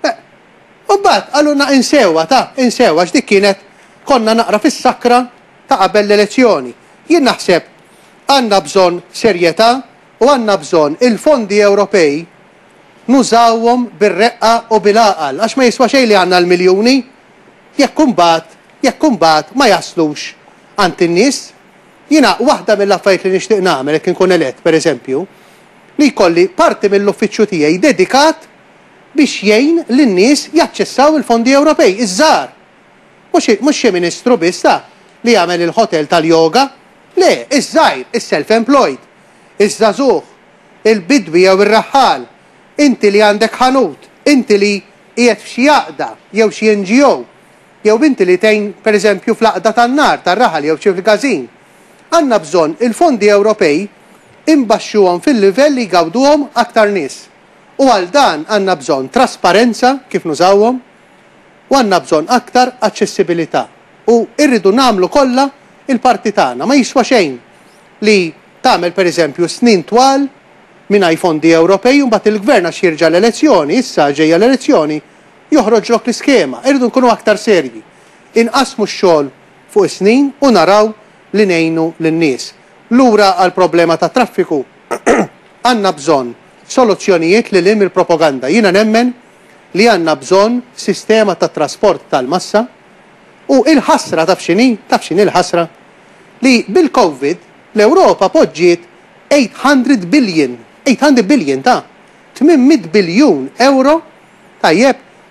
U mbagħad għaluna insewa x'dik kienet konna naqra fis-sakra ta' qabel l-elezzjoni. Jien naħseb għandna bżonn serjetà u għandna bżonn il-fondi Ewropej nużawhom bir-reqqa u bil-għaqal għax ma jiswa xejn li għandna l-miljuni jekk imbagħad ma jaslux għand in-nies. Jiena waħda mill-affarijiet li nixtieq nagħmel jekk inkun elett pereżempju li jkolli parti mill-uffiċċju tiegħi dedikat biex jgħin lin-nies jaċċessaw il-fondi Ewropej iż-żgħar. Mhux xi ministru biss li jagħmel il-hotel tal-yoga, le, iż-żgħir, is-self-employed, iż-żagħżugħ, il-bidwi jew ir-raħħal, inti li għandek ħanut, inti li qiegħed f'xi jaqda jew xi NGO, jew inti li tgħin pereżempju fl-aqda tan-nar tar-raħal jew xi fil-gażin. Għandna bżonn il-fondi Ewropej imbaxxuhom fil-livell li jgawduhom aktar nies. U għal dan għandna bżonn trasparenza kif nużawhom u għandna bżonn aktar aċċessibilità. U rridu nagħmlu kollha il-parti tagħna. Ma jiswa xejn li tagħmel pereżempju snin twal mingħajr fondi Ewropej u mbagħad il-gvern għax jirġa' l-elezzjoni, issa ġejja l-elezzjoni, joħroġlok l-iskema. Irridu nkunu aktar serji. Inqasmu x-xogħol fuq is-snin u naraw li ngħinu lin-nies. Lura għal problema ta' traffiku għandna bżonn soluzzjonijiet li lim il-propaganda. Jiena nemmen li għandna bżonn sistema ta' trasport tal-massa u il-ħasra taf x'inhi il-ħasra li bil-Covid l-Ewropa poġġiet 800 billion ta' 800 biljun euro tajjeb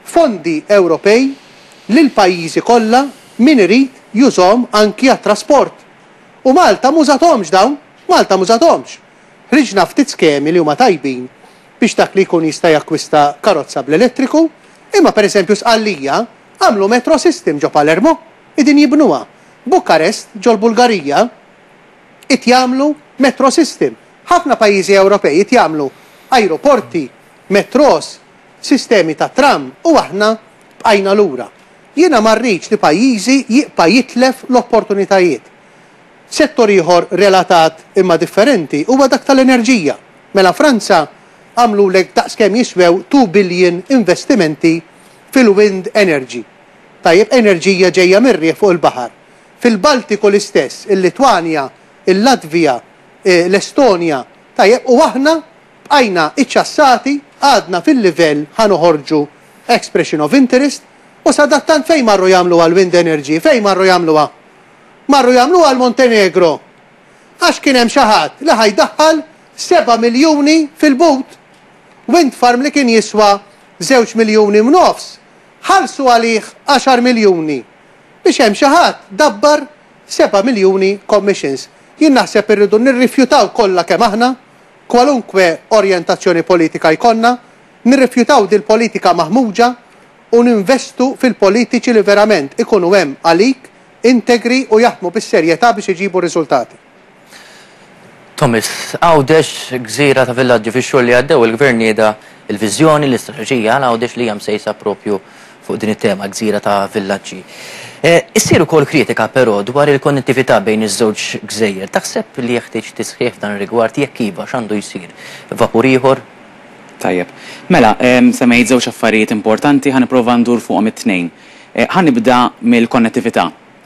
fondi Ewropej lil pajjiżi kollha min irid jużhom anki għat-trasport. U Malta mużathomx dawn, Malta mużathomx. Ħriġna ftit skemi li huma tajbin biex dak li jkun jista' jakkwista karozza bl-elettriku, imma pereżempju sqallija għamlu metro system ġo Palermo, idin jibnuha. Bukarest ġol Bulgarija qed jagħmlu metro system. Ħafna pajjiżi Ewropej qed jagħmlu ajruporti, metros, sistemi ta' tram u aħna bqajna lura. Jiena ma rridx li pajjiżi jibqa' jitlef l-opportunitajiet. Settor ieħor relatat imma differenti huwa dak tal-enerġija. Mela Franza għamlu lek daqskemm jiswew 2 billion investimenti fil-wind energy. Tajjeb enerġija ġejja mirrieħ fuq il-baħar. Fil-Baltiku l-istess, il-Litwanja, il-Latvija, l-Estonja, tajjeb u aħna bqajna iċċassati għadna fil-livell ħanoħorġu expression of interest u sadattant fejn marru jagħmlu għal-wind energy, fejn marru jagħmluha? Marru jagħmluha għal Montenegro. Għax kien hemm xi ħadd li ħajdaħħal 7 miljuni fil-but. Wind farm li kien jiswa 2 miljuni u nofs. Ħalsu għalih 10 miljuni. Biex hemm xi ħadd dabbar 7 miljuni commissions. Jien naħseb irridu nirrifjutaw kollha kemm aħna, kwalunkwe orjentazzjoni politika jkollna, nirrifjutaw dil-politika maħmuġa u ninvestu fil-politiċi li verament ikunu hemm għalik, integri u jaħdmu bis-serjetà biex iġibu riżultati. Thomas, għawdex gżira ta' villaġġi fix-xogħol li għaddew il-gvern jieda il-viżjoni, l-istrateġija għawdex li hija msejsa propju fuq din it-tema gżira ta' villaġġi. Issir ukoll kritika però dwar il-konnettività bejn iż-żewġ gżejjer. Taħseb li jeħtieġ tisħiħ f'dan ir-rigward jekk iva x'għandu jsir? Vapur ieħor? Tajjeb. Mela, semmejt żewġ affarijiet importanti ħanipprova ndur fuqhom it-tnejn. Ħanibda mill-konnettività.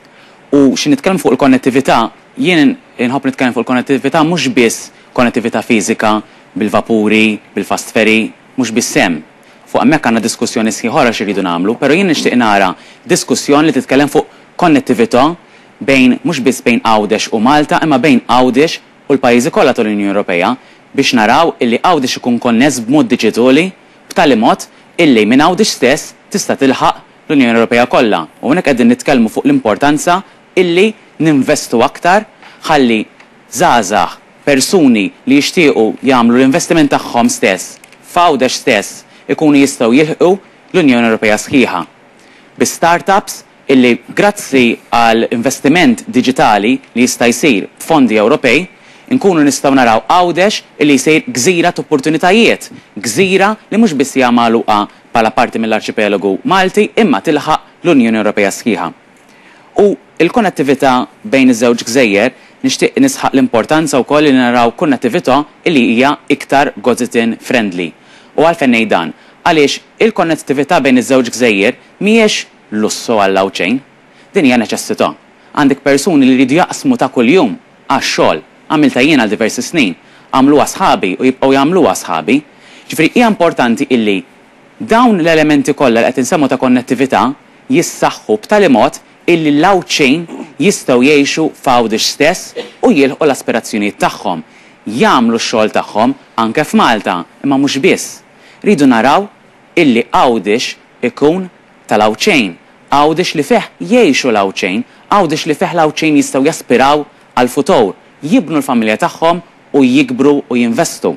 U xi nitkellem fuq il-konnettività, jien inħobb nitkellem fuq il-konnettività mhux biss konnettività fiżika bil-vapuri, bil-fast ferry, mhux biss hemm. Fuq hemmhekk għandna diskussjoni sħiħora x'iridu nagħmlu, però jien nixtieq nara diskussjoni li titkellem fuq konnettività bejn mhux biss bejn Għawdex u Malta, imma bejn Għawdex u l-pajjiżi kollha tal-Unjoni Ewropea biex naraw illi Għawdex ikun konness b'mod diġitali b'tali mod illi minn Għawdex stess tista' tilħaq l-Unjoni Ewropea kollha. U hawnhekk qegħdin nitkellmu fuq l-importanza illi ninvestu aktar ħalli żgħażagħ persuni li jixtiequ jagħmlu l-investiment tagħhom stess f'Għawdex stess ikunu jistgħu jilħqu l-Unjoni Ewropea sħiħa. Bi-startups illi grazzi għal investiment digitali li jista' jsir b'fondi Ewropej, inkunu nistgħu naraw Għawdex illi jsir gżira ta' opportunitajiet, gżira li mhux biss hija magħluqa bħala parti mill-arċipelagu Malti imma tilħaq l-Unjoni Ewropea sħiħa. U l-konnettività bejn iż-żewġ gżejjer nixtieq nisħaq l-importanza wkoll li naraw konnettività illi hija iktar gazettin friendly. U għalfejn ngħid dan, għaliex il-konnettività bejn iż-żewġ gżejjer mhijiex lussu għall-awċejn, din hija neċessità. Għandek persuni li jridu jaqsmu ta' kuljum għax-xogħol, għamilta jien għal diversi snin, għamluha sħabi u jibqgħu jagħmluha sħabi. Ġifieri hija importanti illi dawn l-elementi kollha li qed insemmu ta' konnettività jissaħħu b'tali mod illi l-awċejn jistgħu jgħixu f'Għawdex stess u jilħqu l-aspirazzjonijiet tagħhom, jagħmlu x-xogħol tagħhom anke f'Malta, imma mhux biss. Ridu naraw illi Għawdex ikun tal-awċejn, Għawdex li fih jgħixu l-awċejn, Għawdex li fih l-awċejn jistgħu jaspiraw għal futur, jibnu l-familja tagħhom u jikbru u jinvestu.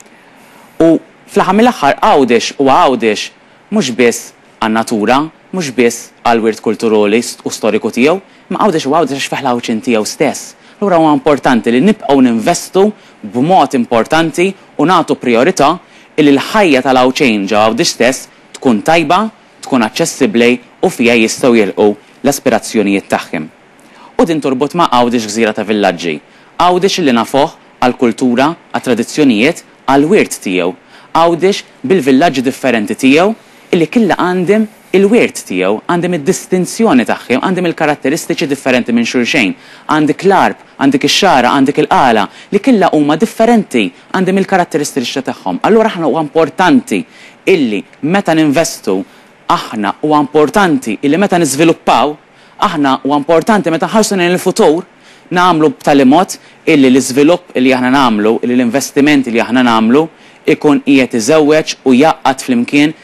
U fl-aħħar mill-aħħar Għawdex huwa Għawdex mhux biss għan-natura, mhux biss għall-wirt kulturali u storiku tiegħu, ma Għawdex huwa Għawdex għax fih l-awċejn tiegħu stess. Allura huwa importanti li nibqgħu ninvestu b'mod importanti u nagħtu priorità illi l-ħajja tal-awċejn ġew Għawdex stess tkun tajba, tkun aċċessibbli u fiha jistgħu jilqu l-aspirazzjonijiet tagħhom. U din torbot ma' Għawdex gżira ta' villaġġi. Għawdex illi nafuh għall-kultura, għat-tradizzjonijiet, għall-wirt tiegħu. Għawdex bil-villaġġi differenti tiegħu illi killa għandhom il-wirt tiegħu, għandhom id-distinzjoni tagħhom, għandhom il-karatteristiċi differenti minn xulxejn. Għandek l-arb, għandek ix-xara, għandek il-qala li killa huma differenti, għandhom il-karatteristiċi tagħhom. Allura aħna huwa importanti illi meta ninvestu aħna huwa importanti illi meta niżviluppaw, aħna huwa importanti meta ħarsu lejn il-futur nagħmlu b'tali mod illi l-iżvilupp li aħna nagħmlu, illi l-investimenti li aħna nagħmlu ikun qiegħed iżewweġ u jaqqad flimkien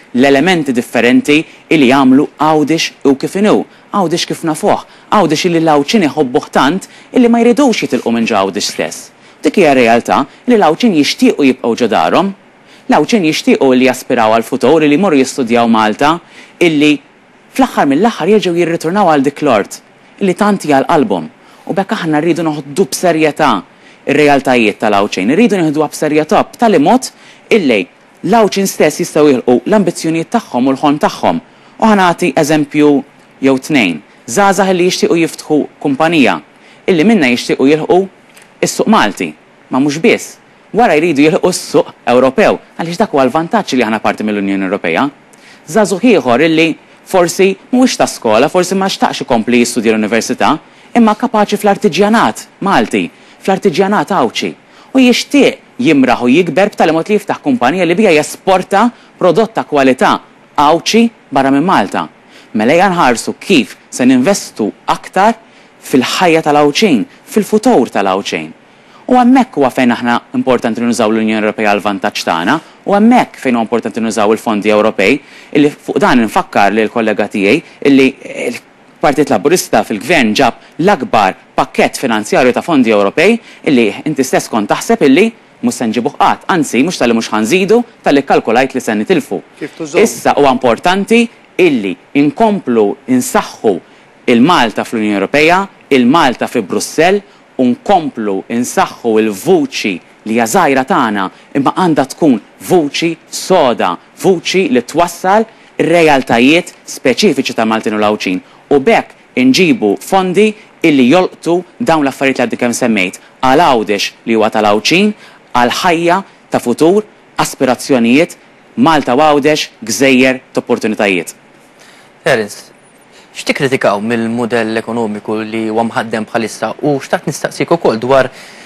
l-elementi differenti li jagħmlu Għawdex u kif inhu, Għawdex kif nafuh, Għawdex illi l-Għawċin iħobbuh tant illi ma jridux jitilqu minn Għawdex stess. Dik hija realtà li l-Għawċin jixtiequ jibqgħu ġo darhom, l-Għawċin jixtiequ li jaspiraw għal futur li jmorru jistudjaw Malta, illi fl-aħħar mill-aħħar jerġgħu jirritornaw għal dik l-ort illi tant hija l-qalbhom. U bekk aħna rridu noħoddu b'serjetà ir-realtajiet tal-Għawċin, irridu nieħduha b'serjetà b'tali mod illi l-Għawċin stess jistgħu jilqu l-ambizzjonijiet tagħhom u l-ħolm tagħhom. U ħanati eżempju jew tnejn. Żgħażagħ li jixtiequ jiftħu kumpanija illi minna jixtiequ jilħu is-suq Malti, ma mhux biss. Wara jridu jilħu s-suq Ewropew għaliex dak huwa l-vantaġġ li aħna parti mill-Unjoni Ewropea. Żagħżugħ ieħor illi forsi mhuwiex ta' skola, forsi ma xtaqx ikompli jistudja l-università, imma kapaċi fl-artiġjanat Malti, fl-artiġjanat Għawċi. U jixtieq jimraħ u jikber b'tali mod li jiftaħ kumpanija li bija jesporta prodott ta' kwalità Għawċi barra minn Malta. Mela nħarsu kif se ninvestu aktar fil-ħajja tal-Għawċin, fil-futur tal-Għawċin. U hemmhekk huwa fejn aħna importanti nużaw l-Unjoni Ewropea għal vantaġġ tagħna, u hemmhekk fejn huwa importanti nużaw il-fondi Ewropej, illi fuq dan infakkar lil kollega tiegħi illi il-Partit Laburista fil-Gvern ġab l-akbar pakkett finanzjarju ta' fondi Ewropej illi inti stess kont taħseb illi mhux se nġibuh qatt, anzi mhux tal-li mhux ħanżidu tal-li kalkulajt li se nitilfu. Issa huwa importanti illi inkomplu insaħħu il-Malta fl-Unjoni Ewropea, il-Malta fi Brussell, unkomplu insaħħu il-vuċi li hija żgħira tagħna imma għandha tkun vuċi soda, vuċi li twassal ir-realtajiet speċifiċi ta' Maltin u l-Għawċin. U bekk inġibu fondi illi jolqtu dawn l-affarijiet li għaddi kemm semmejt għal Għawdex li huwa tal-Għawċin, għal ħajja ta' futur, aspirazzjonijiet, Malta u Għawdex gżejjer ta' opportunitajiet. Terence, x'tikkritikaw mill-mudell ekonomiku li huwa mħaddem bħalissa u xtaqt nistaqsik ukoll dwar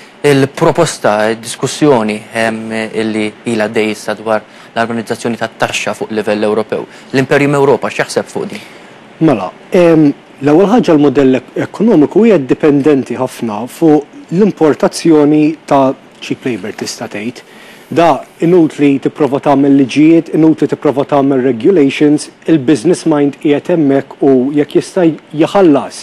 il-proposta, diskussjoni illi ilha dejsa dwar l-organizzazzjoni tat-taxxa fuq livell Ewropew. L-Imperium Ewropa x'jaħseb fuq din? Mela, l-ewwel ħaġa l-modell ekonomiku hija dipendenti ħafna fuq l-importazzjoni ta' cheap labor tista' tgħid. Da inutli tipprova tagħmel liġijiet, inutli tipprova tagħmel regulations, il-business mind qiegħed hemmhekk u jekk jista' jaħallas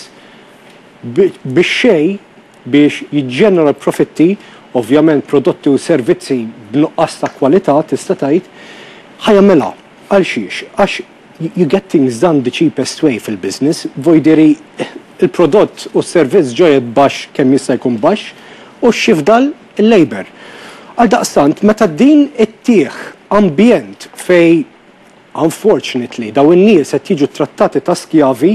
bix-xejn biex jiġġenera profitti, ovvjament prodotti u servizzi b'nuqqas ta' kwalità tista' tgħid, ħajamilha għal xiex, għax you get things done the cheapest way fil-business, vojdiri il-prodott u s-servizz ġojet baxx kemm jista' jkun baxx u x'jifdal il-labor. Għal daqstant, meta din ittieħ ambjent fej, unfortunately, daw in-nies qed jiġu trattati ta' skjavi,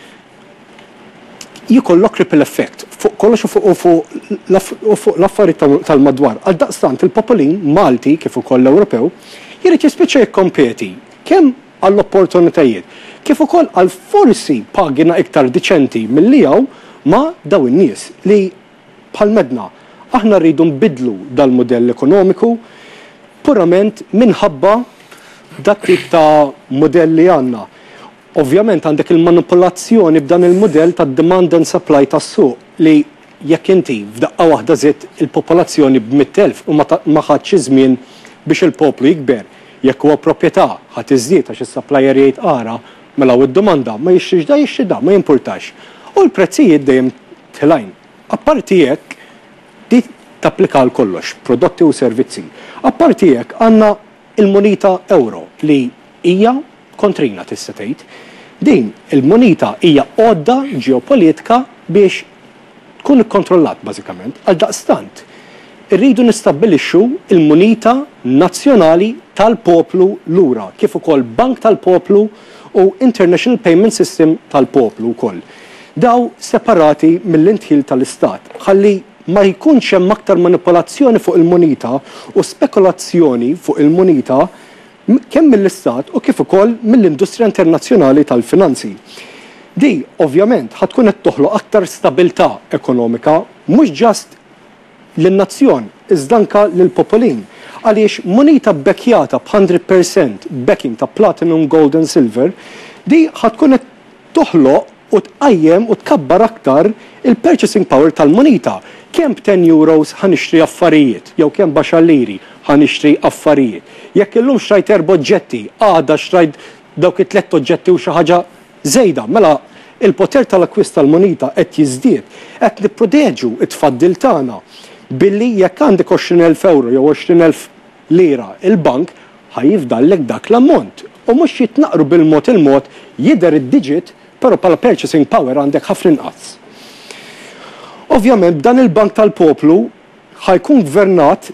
jikollok ripple effect fuq kollox u fuq l-affarijiet tal-madwar. Għal daqstant, il-popolin Malti kif ukoll l-Ewropew jrid jispiċċa jikkompeti kemm għall-opportunitajiet, kif ukoll għal forsi pagina iktar diċenti milli hawn ma' daw in-nies li bħal medna aħna rridu nbidlu dal-modell ekonomiku purament minħabba dak tip ta' modell li għandna. Ovvjament għandek il-manipolazzjoni b'dan il-modell ta' demand and supply tas-suq li jekk inti f'daqqa waħda żied il-popolazzjoni b'100,000 u ma ħadx żmien biex il-poplu jikber. Jekk huwa proprjetà ħadd iżdied għax is-supplier jgħid qara mela u d-domanda ma jixtiex da ma jimpurtax. U l-prezzijiet dejjem tħilajn. Apparti hekk di tapplika għal kollox, prodotti u servizzi. Apparti hekk għandna il-monita euro li hija kontrina tista' tgħid. Din il-monita hija għodda ġeopolitika biex tkun ikkontrollat bażikament. Għal daqstant irridu nistabbilixxu il-monita nazzjonali tal-poplu lura, kif ukoll Bank tal-Poplu u International Payment System tal-Poplu wkoll. Daw separati mill-intħil tal-Istat. Ħalli ma jkunx hemm aktar manipolazzjoni fuq il-monita u spekulazzjoni fuq il-monita kemm mill-Istat u kif ukoll mill-industrija internazzjonali tal-finanzi. Di ovvjament ħatkun qed toħloq aktar stabilità ekonomika mhux ġast lin-nazzjon iżda anke lill-popolin. Għaliex monita bekkjata b'100% backing ta' platinum, gold and silver, di ħatkun qed toħloq u tqajjem u tkabbar aktar il-purchasing power tal-monita kemm b'10 euros ħanixtri affarijiet, jew kemm b'10 liri ħanixtri affarijiet. Jekk illum xtrajt 4 oġġetti, għada xtrajt dawk it-3 oġġetti u xi ħaġa żejda, mela il-poter tal-akwist tal-moneta qed jiżdied. Qed nipproteġu t-tfaddil tagħna billi jekk għandek 20,000 euro jew 20,000 lira il-bank ħajifdallek dak l-ammont. U mhux jitnaqru bil-mod il-mod jidher id-digit, però bħala purchasing power għandek ħafna inqas. Ovvjament b'dan il-Bank tal-Poplu ħajkun gvernat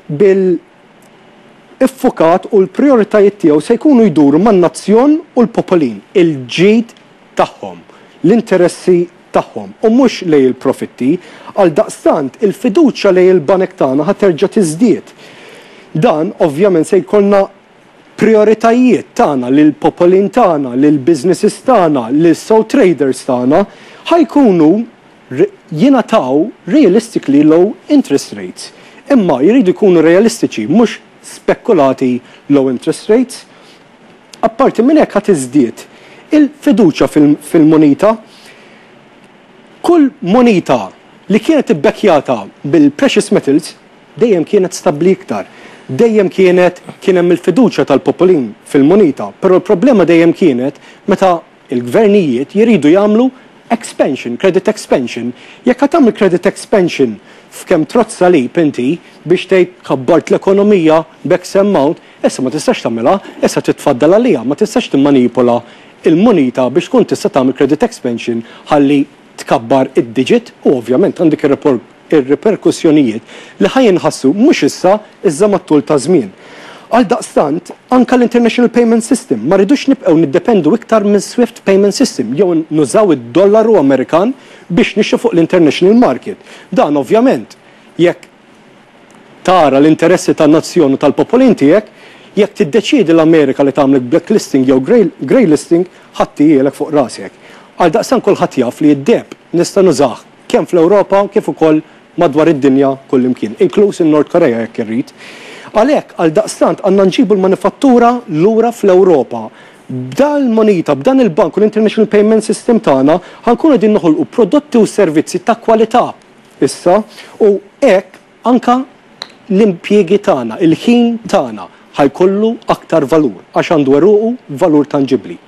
bil-iffukat u l-prioritajiet tiegħu se jkunu jduru man-nazzjon u l-popolin, il-ġid tagħhom, l-interessi tagħhom u mhux lej il-profitti, għal daqstant il-fiduċja lej il-banek tagħna ħaterġa' tiżdied. Dan ovvjament se jkollna prioritajiet tagħna lil popolin tagħna, lil businesses tagħna, lil sole traders tagħna ħajkunu jingħataw realistically low interest rates. Imma jridu jkunu realistiċi, mhux spekulati low interest rates. Apparti minn hekk ħadd iżdied il-fiduċja fil-moneta. Kull moneta li kienet ibbekjata bil-precious metals dejjem kienet stabbli iktar. Dejjem kien hemm il-fiduċja tal-popolin fil-moneta, però l-problema dejjem kienet meta il-gvernijiet jiridu jagħmlu expansion, credit expansion. Jekk qed tagħmel credit expansion f'kemm trozza lib inti biex tgħid kabbart l-ekonomija b'X amount, issa ma tistax tagħmilha, issa titfaddal għalija, ma tistax timmanipola il-moneta biex tkun tista' tagħmel credit expansion ħalli tkabbar id-digit u ovvjament għandek ir-reperkussjonijiet li ħajinħassu mhux issa iżda mat-tul ta' żmien. Għal daqstant, anka l-International Payment System, ma rridux nibqgħu niddependu iktar minn Swift Payment System, jew nużaw id-dollaru Amerikan biex nixxu fuq l-international market. Dan ovvjament, jekk tara l-interessi tan-nazzjon u tal-popolin tiegħek, jekk tiddeċiedi l-Amerika li tagħmlek blacklisting jew grey listing, ħatti jielek fuq rasek. Għal daqstant kulħadd jaf li d-deb nista' nużah kemm fl-Ewropa kif ukoll madwar id-dinja kullimkien, inkluż in-Nord Korea jekk irrid. Għalhekk għal daqstant għandna nġibu l-manifattura lura fl-Ewropa. B'dan il-moneta, b'dan il-bank u l-International Payment System tagħna ħankunu qegħdin noħolqu prodotti u servizzi ta' kwalità issa u hekk anka l-impjiegi tagħna, il-ħin tagħna ħajkollu aktar valur għax għandu weruqu valur tanġibli.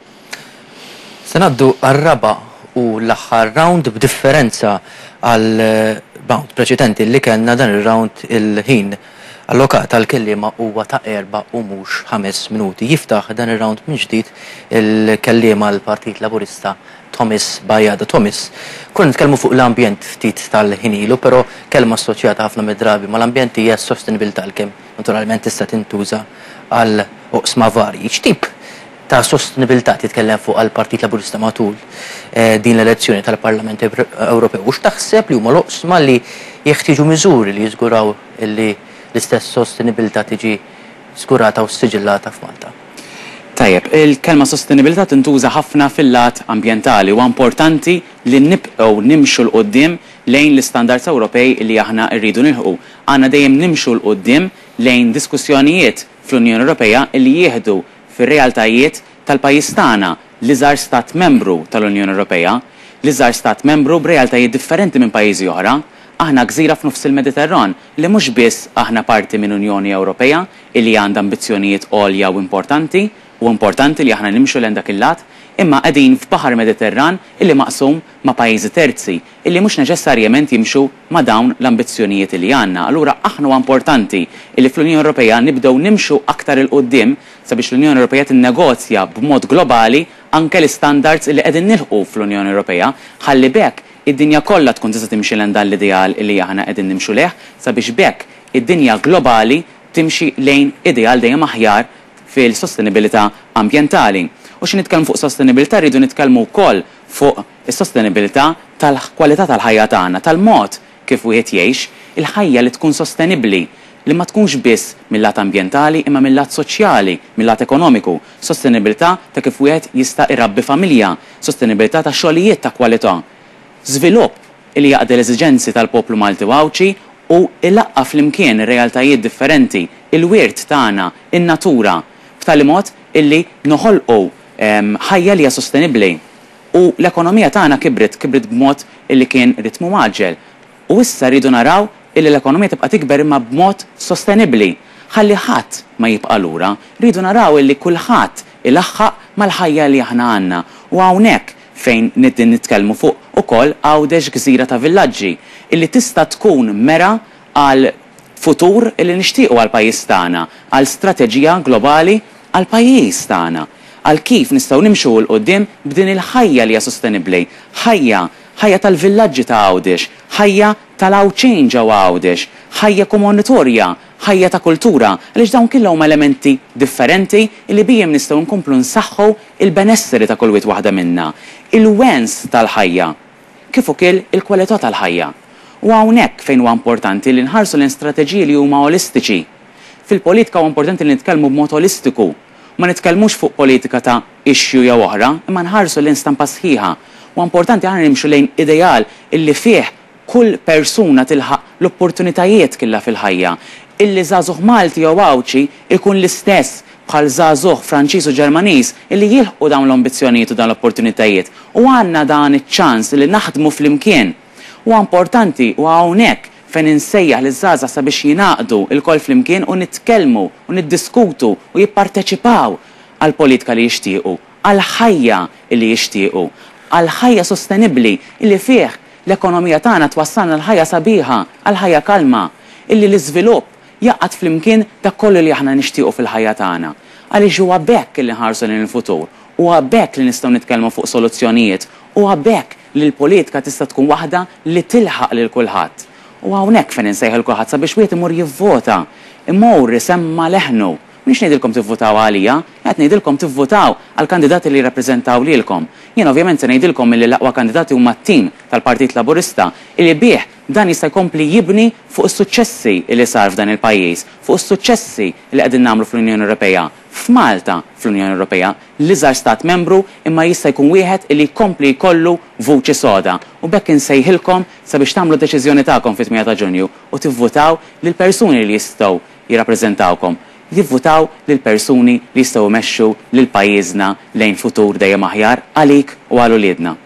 Se ngħaddu għar-raba' u l-aħħar round b'differenza għal round preċedenti li kellna dan ir-round il-ħin allokat għal-kellima huwa ta' 4 u mhux 5 minuti. Jiftaħ dan ir-round minn ġdid il-kellima l-Partit Laburista Thomas Bajada. Thomas, kun nitkellmu fuq l-ambjent ftit tal-ħinilu, però kelma assoċjata ħafna mid-drabi ma l-ambjent hija s-sostenibilità kemm naturalment tista' tintuża għal oqsma varji. X'tip ta' sostenibilità titkellem fuq għal-Partit Laburista matul din l-elezzjoni tal-Parlament Ewropew. U x'taħseb li huma l-oqsma li jeħtieġu miżuri li jiżguraw illi l-istess sostenibilità tiġi żgurata u siġillata f'Malta? Tajjeb, il-kelma sostenibilità tintuża ħafna fil-lat ambjentali u importanti li nibqgħu nimxu l-qoddim lejn l-istandards Ewropej li aħna rridu nilħu. Għandna dejjem nimxu l-qoddim lejn diskussjonijiet fl-Unjoni Ewropea li jieħdu fir-realtajiet tal-pajjiż tagħna l-iżgħar stat membru tal-Unjoni Ewropea, l-iżgħar stat membru b'realtajiet differenti minn pajjiżi oħra. Aħna gżira f'nofs il-Mediterran li mhux biss aħna parti minn Unjoni Ewropea li għandha ambizzjonijiet għolja u importanti li aħna nimxu lejn dak il-lat, imma qegħdin f'baħar Mediterran illi maqsum ma' pajjiżi terzi illi mhux neċessarjament jimxu ma' dawn l-ambizzjonijiet li għandna. Allura aħna huwa importanti illi fl-Unjoni Ewropea nibdew nimxu aktar il-qudiem sabiex l-Unjoni Ewropea tinnegozja b'mod globali anke l-istandards li qegħdin nilħu fl-Unjoni Ewropea ħalli bekk id-dinja kollha tkun tista' timxi lejn dan l-ideal li aħna qegħdin nimxu leh sabiex bekk id-dinja globali timxi lejn ideal dejjem aħjar fil-sostenibilità ambjentali. U xi nitkellmu fuq sostenibilità rridu nitkellmu wkoll fuq is-sostenibilità tal-kwalità tal-ħajja tagħna, tal-mod kif wieħed jgħix, il-ħajja li tkun sostenibbli li ma tkunx biss mill-lat ambjentali imma mill-lat soċjali, mill-lat ekonomiku, sostenibilità ta' kif wieħed jista' irabbi familja, sostenibilità ta' xogħlijiet ta' kwalità. Żvilupp li jaqdi l-eżiġenzi tal-poplu Malti Wawċi u il-laqqa fl-imkien ir-realtajiet differenti, il-wirt tagħna, in-natura, b'tali mod illi noħolqu ħajja li hija sostenibbli. U l-ekonomija tagħna kibret b'mod illi kien ritmu maġġel. U issa rridu naraw illi l-ekonomija tibqa' tikber imma b'mod sostenibbli. Ħalli ħadd ma jibqa' lura, rridu naraw illi kulħadd ilaħħaq mal-ħajja li aħna għandna. U hawnhekk fejn nitkellmu fuq ukoll Għawdex gżira ta' villaġġi illi tista' tkun mera għal futur illi nixtiequ għal pajjiż tagħna, għal strateġija globali għal pajjiż tagħna, għal kif nistgħu nimxu l qudiem b'din il-ħajja li hija sostenibbli, ħajja tal-villaġġi ta' Għawdex, ħajja tal-awċejn ġewwa Għawdex, ħajja komunitorja, ħajja ta' kultura, għaliex dawn kollha huma elementi differenti li bihom nistgħu nkomplu nsaħħu il-benesseri ta' kull wieħed waħda minna, il-wens tal-ħajja, kif ukoll il-kwalità tal-ħajja. U hawnhekk fejn huwa importanti li nħarsu l-istrateġiji li huma olistiċi. Fil-politika huwa importanti li nitkellmu b'mod holistiku, ma nitkellmux fuq politika ta' issue jew oħra, imma nħarsu l-instampa sħiħa. U importanti għana nimxu lejn ideal illi fih kull persuna tilħaq l-opportunitajiet killa fil-ħajja, illi żagħżugħ Malti jew Għawċi ikun l-istess bħal żagħżugħ Franċiż u Ġermaniż illi jilħqu dawn l-ambizzjonijiet u dawn l-opportunitajiet. U għandna dan iċ-ċans li naħdmu flimkien. U importanti u hawnhekk fejn insejjaħ li żgħażagħ sabiex jingħaqdu l-kol flimkien u nitkellmu u niddiskutu u jipparteċipaw għall politika li jixtiequ, għall ħajja li jixtiequ, għal ħajja sostenibbli illi fih l-ekonomija tagħna twassalna l-ħajja sabiħa, għal ħajja kalma, illi l-iżvilupp jaqgħad flimkien dak kollu li aħna nixtiequ fil-ħajja tagħna. Għaliex huwa bekk illi nħarsu lejn il-futur, huwa bekk li nistgħu nitkellmu fuq soluzzjonijiet, huwa bekk li l-politika tista' tkun waħda li tilħaq lil kulħadd. U hawnhekk fejn insejħel kulħadd sabiex wieħed imur jivvota, imur isemma leħnu. Mhix ngħidilkom tivvutaw għalija, qed ngħidilkom tivvutaw għal kandidati li jirrappreżentaw lilkom. Jien ovvjament se ngħidilkom li l-aqwa kandidati huma t-tim tal-Partit Laburista illi bih dan jista' jkompli jibni fuq is-suċċessi li sar f'dan il-pajjiż, fuq is-suċċessi li qegħdin nagħmlu fl-Unjoni Ewropea. F'Malta fl-Unjoni Ewropea l-iżgħar stat membru imma jista' jkun wieħed illi jkompli jkollu vuċi soda. U bekk insejħilkom sabiex tagħmlu deċiżjoni tagħkom fit-8 ta' Ġunju u tivvutaw lil persuni li jistgħu jirrappreżentawkom. Jivvutaw lil persuni li jistgħu jmexxu lil pajjiżna lejn futur dejjem aħjar għalik u għal uliedna.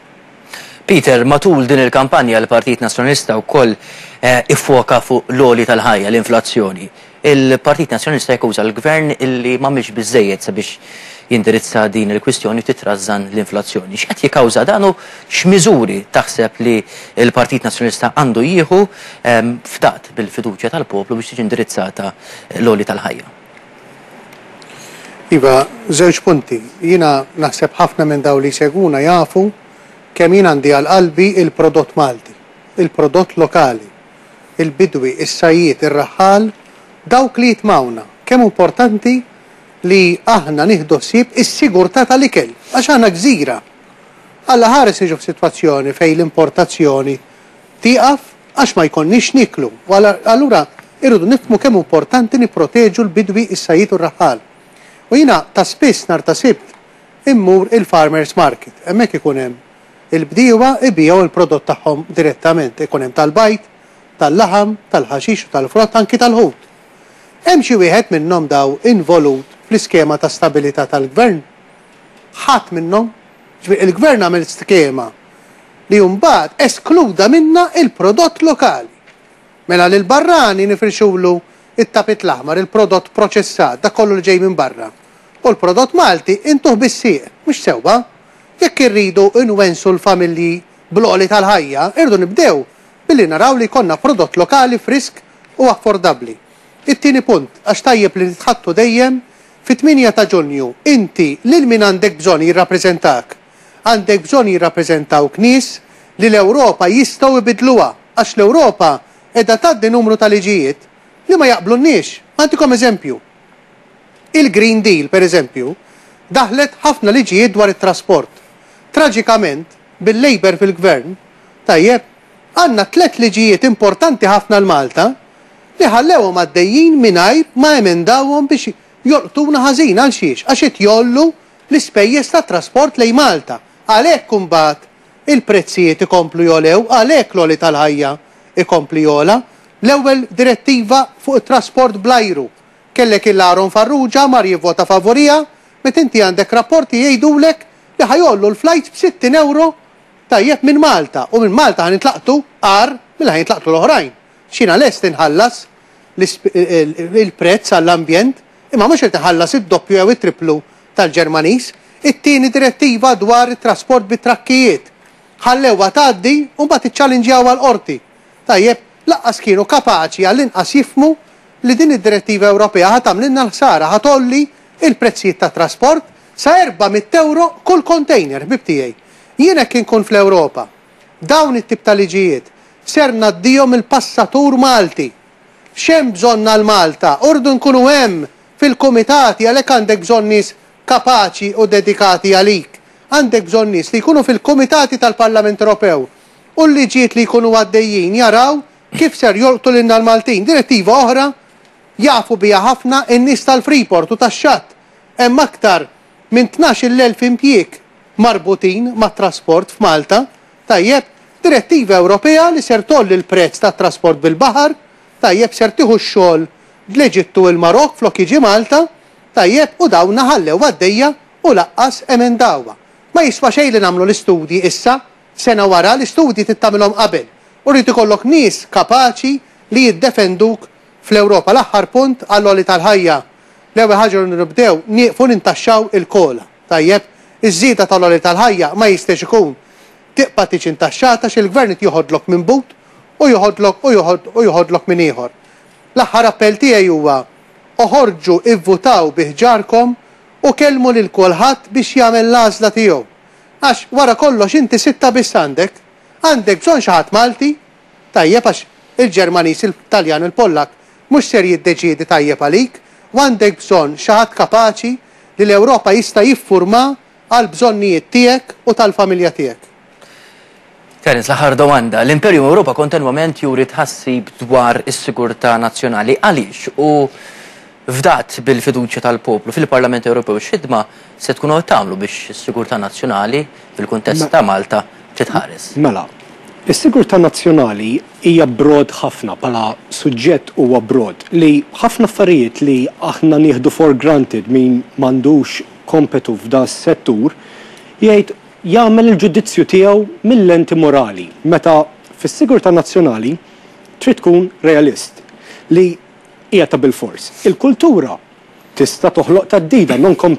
Peter, matul din il-kampanja l-Partit Nazzjonalista wkoll iffoka fuq l-għoli tal-ħajja, l-inflazzjoni. Il-Partit Nazzjonalista jakkuża l-Gvern illi m'għamilx biżżejjed sabiex jindirizza din il-kwistjoni u titrażżan l-inflazzjoni. X'qed jikkawża dan u x'miżuri taħseb li l-Partit Nazzjonalista għandu jieħu f'daqt bil-fiduċja tal-poplu biex tiġi indirizzata l-għoli tal-ħajja? Iva, żewġ punti. Jiena naħseb ħafna minn daw li seguna jafu kemm jien għandi għal qalbi il-prodott Malti, il-prodott lokali, il-bidwi, is-sajjiet, ir-raħħal, dawk li jitmawna. Kemm importanti li aħna nieħdu ħsieb is-sigurtà tal-ikel, għax aħna gżira. Alla ħares iġu f'sitwazzjoni fejn l-importazzjoni tieqaf għax ma jkollniex niklu. Allura irridu nifhmu kemm importanti nipproteġu l-bidwi, is-sajjiet u r-raħħal. U jiena ta' spiss nhar ta' Sibt immur il-Farmers Market, hemmhekk ikun hemm il-bdiewa ibijaw il-prodott tagħhom direttament, ikun hemm tal-bajt, tal-laħam, tal-ħaxix u tal-frott anki tal-ħut. Hemm xi wieħed minnhom daw involut fl-iskema ta' stabilità tal-Gvern. Ħadd minnhom, il-Gvern għamel skema li mbagħad eskluda minna il-prodott lokali. Mela lil barrani nifrixulu it-tapit l-aħmar, il-prodott proċessat, da kollu li ġej minn barra. U l-prodott Malti intuħ bis-sieq, mhux sewwa. Jekk irridu inwensu l-familji bl-għoli tal-ħajja, irridu nibdew billi naraw li konna prodott lokali frisk u affordabbli. It-tieni punt, għax tajjeb li nitħattu dejjem fit-8 ta' Ġunju inti lil min għandek bżonn jirrappreżentak. Għandek bżonn jirrappreżentawk nies li l-Ewropa jistgħu jbidluha għax l-Ewropa qiegħda tgħaddi numru ta' liġijiet li ma jaqblunniex. Għantikom eżempju. Il-Green Deal, per eżempju, daħlet ħafna liġijiet dwar it-trasport. Traġikament, bil-Labor fil-Gvern, tajjeb, għandna 3 liġijiet importanti ħafna l-Malta li ħallewhom għaddejjin mingħajr ma emendawhom biex jolqtuna ħażin għal xiex, għax qed jollu l-ispejjeż tat-trasport lejn Malta. Għalhekk imbagħad il-prezzijiet ikomplu jolew, għalhekk l-għoli tal-ħajja ikompli jola. L-ewwel direttiva fuq it-trasport bl-ajru kellek il-Aron Farrugia mar jivvota favorija, meta inti għandek rapporti jgħidulek li ħajollu l-flight b'60 euro tajjeb minn Malta u minn Malta ħanitlaqtu għar mela jintlaqtu l-oħrajn. Xina lest inħallas il-prezz għall-ambjent, imma mhux qed iħallas id-doppju jew it-triplu tal-Ġermaniż. It-tieni direttiva dwar it-trasport bit-trakkijiet. Ħallewha tgħaddi u mbagħad iċċallenġjaw għall-qorti. Tajjeb, laqqas kienu kapaċi għall-inqas jifmu li din id-direttiva Ewropea ħatamlilna l-ħsara ħatolli il-prezzijiet ta' trasport sa 400 euro kull container bibtijaj. Jiena kien kun fl-Ewropa. Dawn it-tip ta' liġijiet ser naddihom il-passatur Malti. X'hemm bżonna l-Malta, ordu nkunu hemm fil-kumitati għalhekk għandek bżonn nies kapaċi u dedikati għalik. Għandek bżonn nies li jkunu fil-kumitati tal-Parlament Ewropew u l-liġijiet li jkunu għaddejjin jaraw kif ser jolqtu lilna l-Maltin. Direttiva oħra jafu biha ħafna in-nies tal-Freeport u tax-Xatt. Hemm aktar minn 12,000 impjieg marbutin mat-trasport f'Malta. Tajjeb, direttiva Ewropea li ser tolli l-prezz tat-trasport bil-baħar, tajjeb ser tieħu x-xogħol l-Eġittu u l-Marok flok jiġi Malta, tajjeb u dawn ħallew għaddejja u laqqas emendawha. Ma jiswa xejn li nagħmlu l-istudji issa, sena wara l-istudji tittamilhom qabel. U rrid ikollok nies kapaċi li jiddefenduk fl-Ewropa. L-aħħar punt għall-oli tal-ħajja. L-ewwel ħaġa li nibdew nieqfu nintaxxaw il-kola. Tajjeb, iż-żieda tal-oli tal-ħajja ma jistax ikun tiqpa' tiġi intaxxata x'il-gvern joħodlok minn but u joħodlok minn ieħor. L-aħħar appell tiegħi huwa oħorġu ivvutaw biħġarkom u kellmu lil kulħadd biex jagħmel l-għażla tiegħu. Għax wara kollox inti sitta biss għandek bżonn xi ħadd Malti, tajjeb għax il-Ġermaniż, il-Taljan, il-Pollak mhux ser jiddeċiedi tajjeb għalik, u għandek bżonn xi ħadd kapaċi li l-Ewropa jista' jiffurma għal bżonnijiet tiegħek u tal-familja tiegħek. Terence, l-aħħar domanda. L-Imperium Ewropa kontinwament juri tħassib dwar is-sigurtà nazzjonali. Għaliex u fdat bil-fiduċja tal-poplu fil-Parlament Ewropew x'ħidma se tkunu tagħmlu biex is-sigurtà nazzjonali fil-kuntest ta' Malta titħares? Mela, is-sigurtà nazzjonali hija brod ħafna bħala suġġett huwa brod li ħafna affarijiet li aħna nieħdu for granted min m'għandux kompetu f'da s-settur jgħid jagħmel il-ġudizzju tiegħu mill-lenti morali. Meta fis-sigurtà nazzjonali trid tkun realist li hija ta' bil-fors. Il-kultura tista' toħloq taddida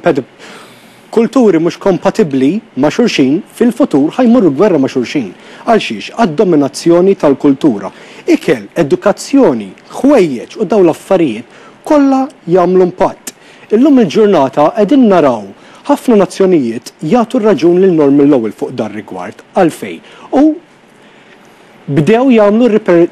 kulturi mhux kompatibbli ma' xulxin fil-futur ħajmorru gwerra ma' xulxin. Għal xiex għad-dominazzjoni tal-kultura. Ikel, edukazzjoni, ħwejjeġ u dawn l-affarijiet kollha jagħmlu impatt. Illum il-ġurnata qegħdin naraw ħafna nazzjonijiet jagħtu r-raġun lil norm mill-ewwel fuq dar rigward għalfejn. U bdew jagħmlu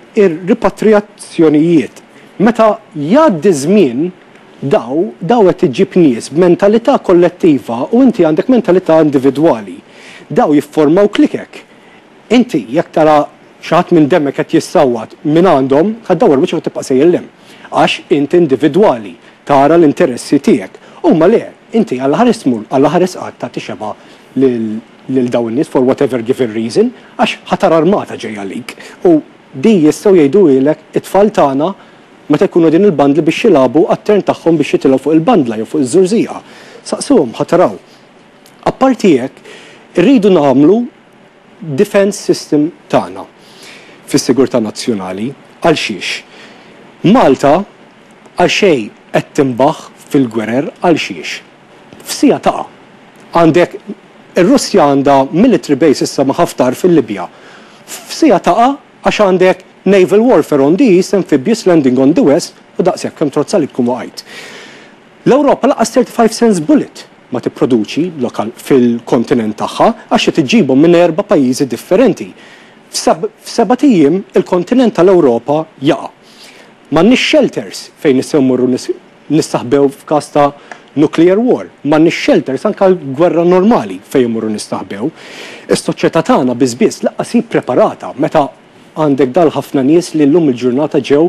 ripatrijazzjonijiet. Meta jgħaddi żmien daw qed iġib nies b'mentalità kollettiva u inti għandek mentalità individwali. Daw jiffurmaw klikek. Inti jekk tara xi ħadd minn demmek qed jissawwat minn għandhom ħaddawar biċ tibqa' sejjellem. Għax inti individwali tara l-interessi tiegħek. Huma le, inti għall-ħares qatt tagħti xeba lil dawn nies for whatever given reason għax ħatar armata ġejja lik. U di jistgħu jgħidu lilek it-tfal tagħna meta jkunu din il-bandli biex jilabu għat-tern tagħhom biex jitilgħu fuq il-bandla jew fuq iż-żurżija. Saqsuhom ħataraw. Apparti hekk irridu nagħmlu defense system tagħna fis-sigurtà nazzjonali għal xiex. Malta għal xejn qed timbaħ fil-gwerer għal xiex. F'sija taqa' għandek ir-Russja għandha military base issa ma' Haftar fil-Libja. F'sija taqa' għax għandek naval warfare on the east, amphibious landing on the west, u daqshekk kemm trozzalikum waqgħid. L-Ewropa laqas 35 cents bullet ma tipproduċi lokal fil-kontinent tagħha għax qed iġibhom minn 4 pajjiżi differenti. F'seba' ijiem il-kontinent tal-Ewropa jaqa'. M'għandniex shelters fejn nistgħu mmorru nistaħbew f'każ ta' nuclear war. M'għandniex shelters anke l-gwerra normali fejn imorru nistaħbew. Is-soċjetà tagħna biss laqqas hi preparata meta għandek dal ħafna nies li llum il-ġurnata ġew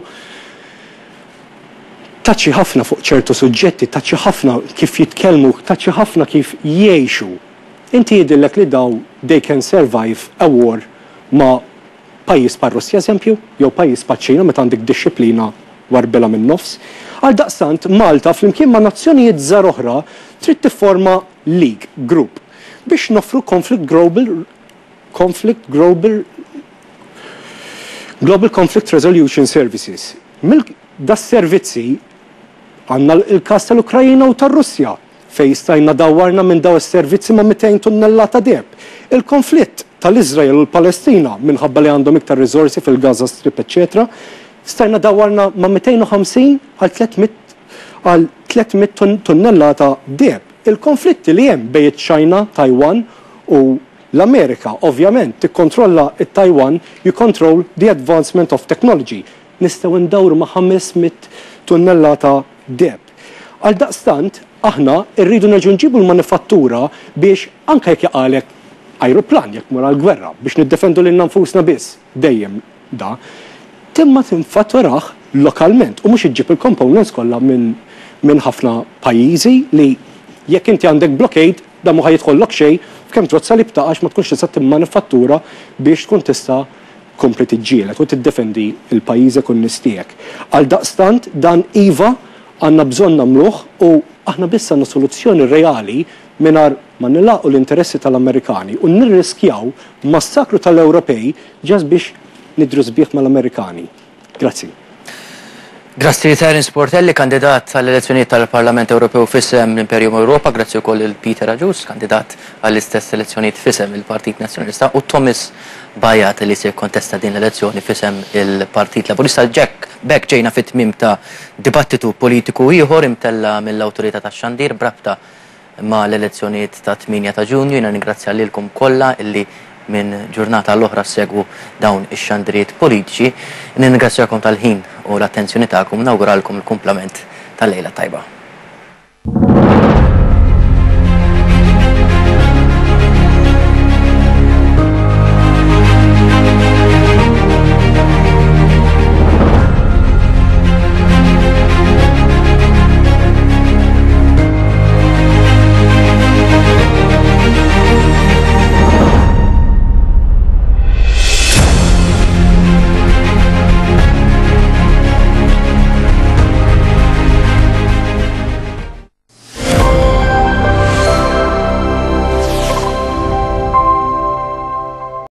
taċċi ħafna fuq ċertu suġġetti, taċċi ħafna kif jitkellmu, taċċi ħafna kif jgħixu. Inti jidillek li daw they can survive a war ma' pajjiż par Russja eżempju, jew pajjiż pa' Ċina meta għandek disċiplina warbela minn nofs. Għal daqstant Malta flimkien ma' nazzjonijiet żgħar oħra trid tifforma league group biex nofru conflict global Global Conflict Resolution Services. Da servizzi għanna il-kas tal-Ukrajina u tar-Russja fej stajna dawarna minn daw is-servizzi ma' 200 tunnellata deb. Il-konflitt tal-Izrael u l-Palestina minħabba li għandhom iktar riżorsi fil-Gaza Strip, etc. Stajna dawarna ma' 250 għal 300 tunnellata deb. Il-konflitti li hemm bejn ċina, Taiwan u l-Amerika ovvjament tikkontrolla it-Taiwan, you control the advancement of technology. Nistgħu ndawru ma' 500 tunnellata deb. Għal daqstant, aħna rridu nerġgħu nġibu l-manifattura biex anke jekk jaqalek ajruplan jekk mur għall-gwerra biex niddefendu lil nfusna biss dejjem da, timma tinfatturaħ lokalment u mhux iġġib il-components kollha minn ħafna pajjiżi li jekk inti għandek blockade da ma ħajidħollok xejn f'kemm trozza li btaqax ma tkunx tista' timmanifattura biex tkun tista' kompli tiġġieled u tiddefendi il-pajjiż ikun nistiegħek. Għal daqstant dan iva għandna bżonn nagħmluh u aħna biss għandna soluzzjoni reali mingħajr ma nilaqgħu l-interessi tal-Amerikani u nirriskjaw massakru tal-Ewropej ġas biex nidru sbieħ mal-Amerikani. Grazzi. Grazzi Terence Sportelli, kandidat għall-elezzjonijiet tal-Parlament Ewropew fissem l-Imperium Ewropa, grazzi wkoll il-Peter Aġus, kandidat għall-istess elezzjonijiet fissem il-Partit Nazzjonalista, u Thomas Bajat li se kontesta din l-elezzjoni fissem il-Partit Laburista. Jack Beck ġejna fit-tmim ta' dibattitu politiku ieħor imtella mill-Awtorità tax-Xandir brabta ma' l-elezzjonijiet ta' 8 ta' Ġunju. Jiena ningrazzja lilkom kollha illi minn ġurnata l-oħra segwu dawn ix-xandrijiet politiċi. Ningrazzjakom tal-ħin u l-attenzjoni tagħkom, nawguralkom il-kumplament tal-lejla tajba.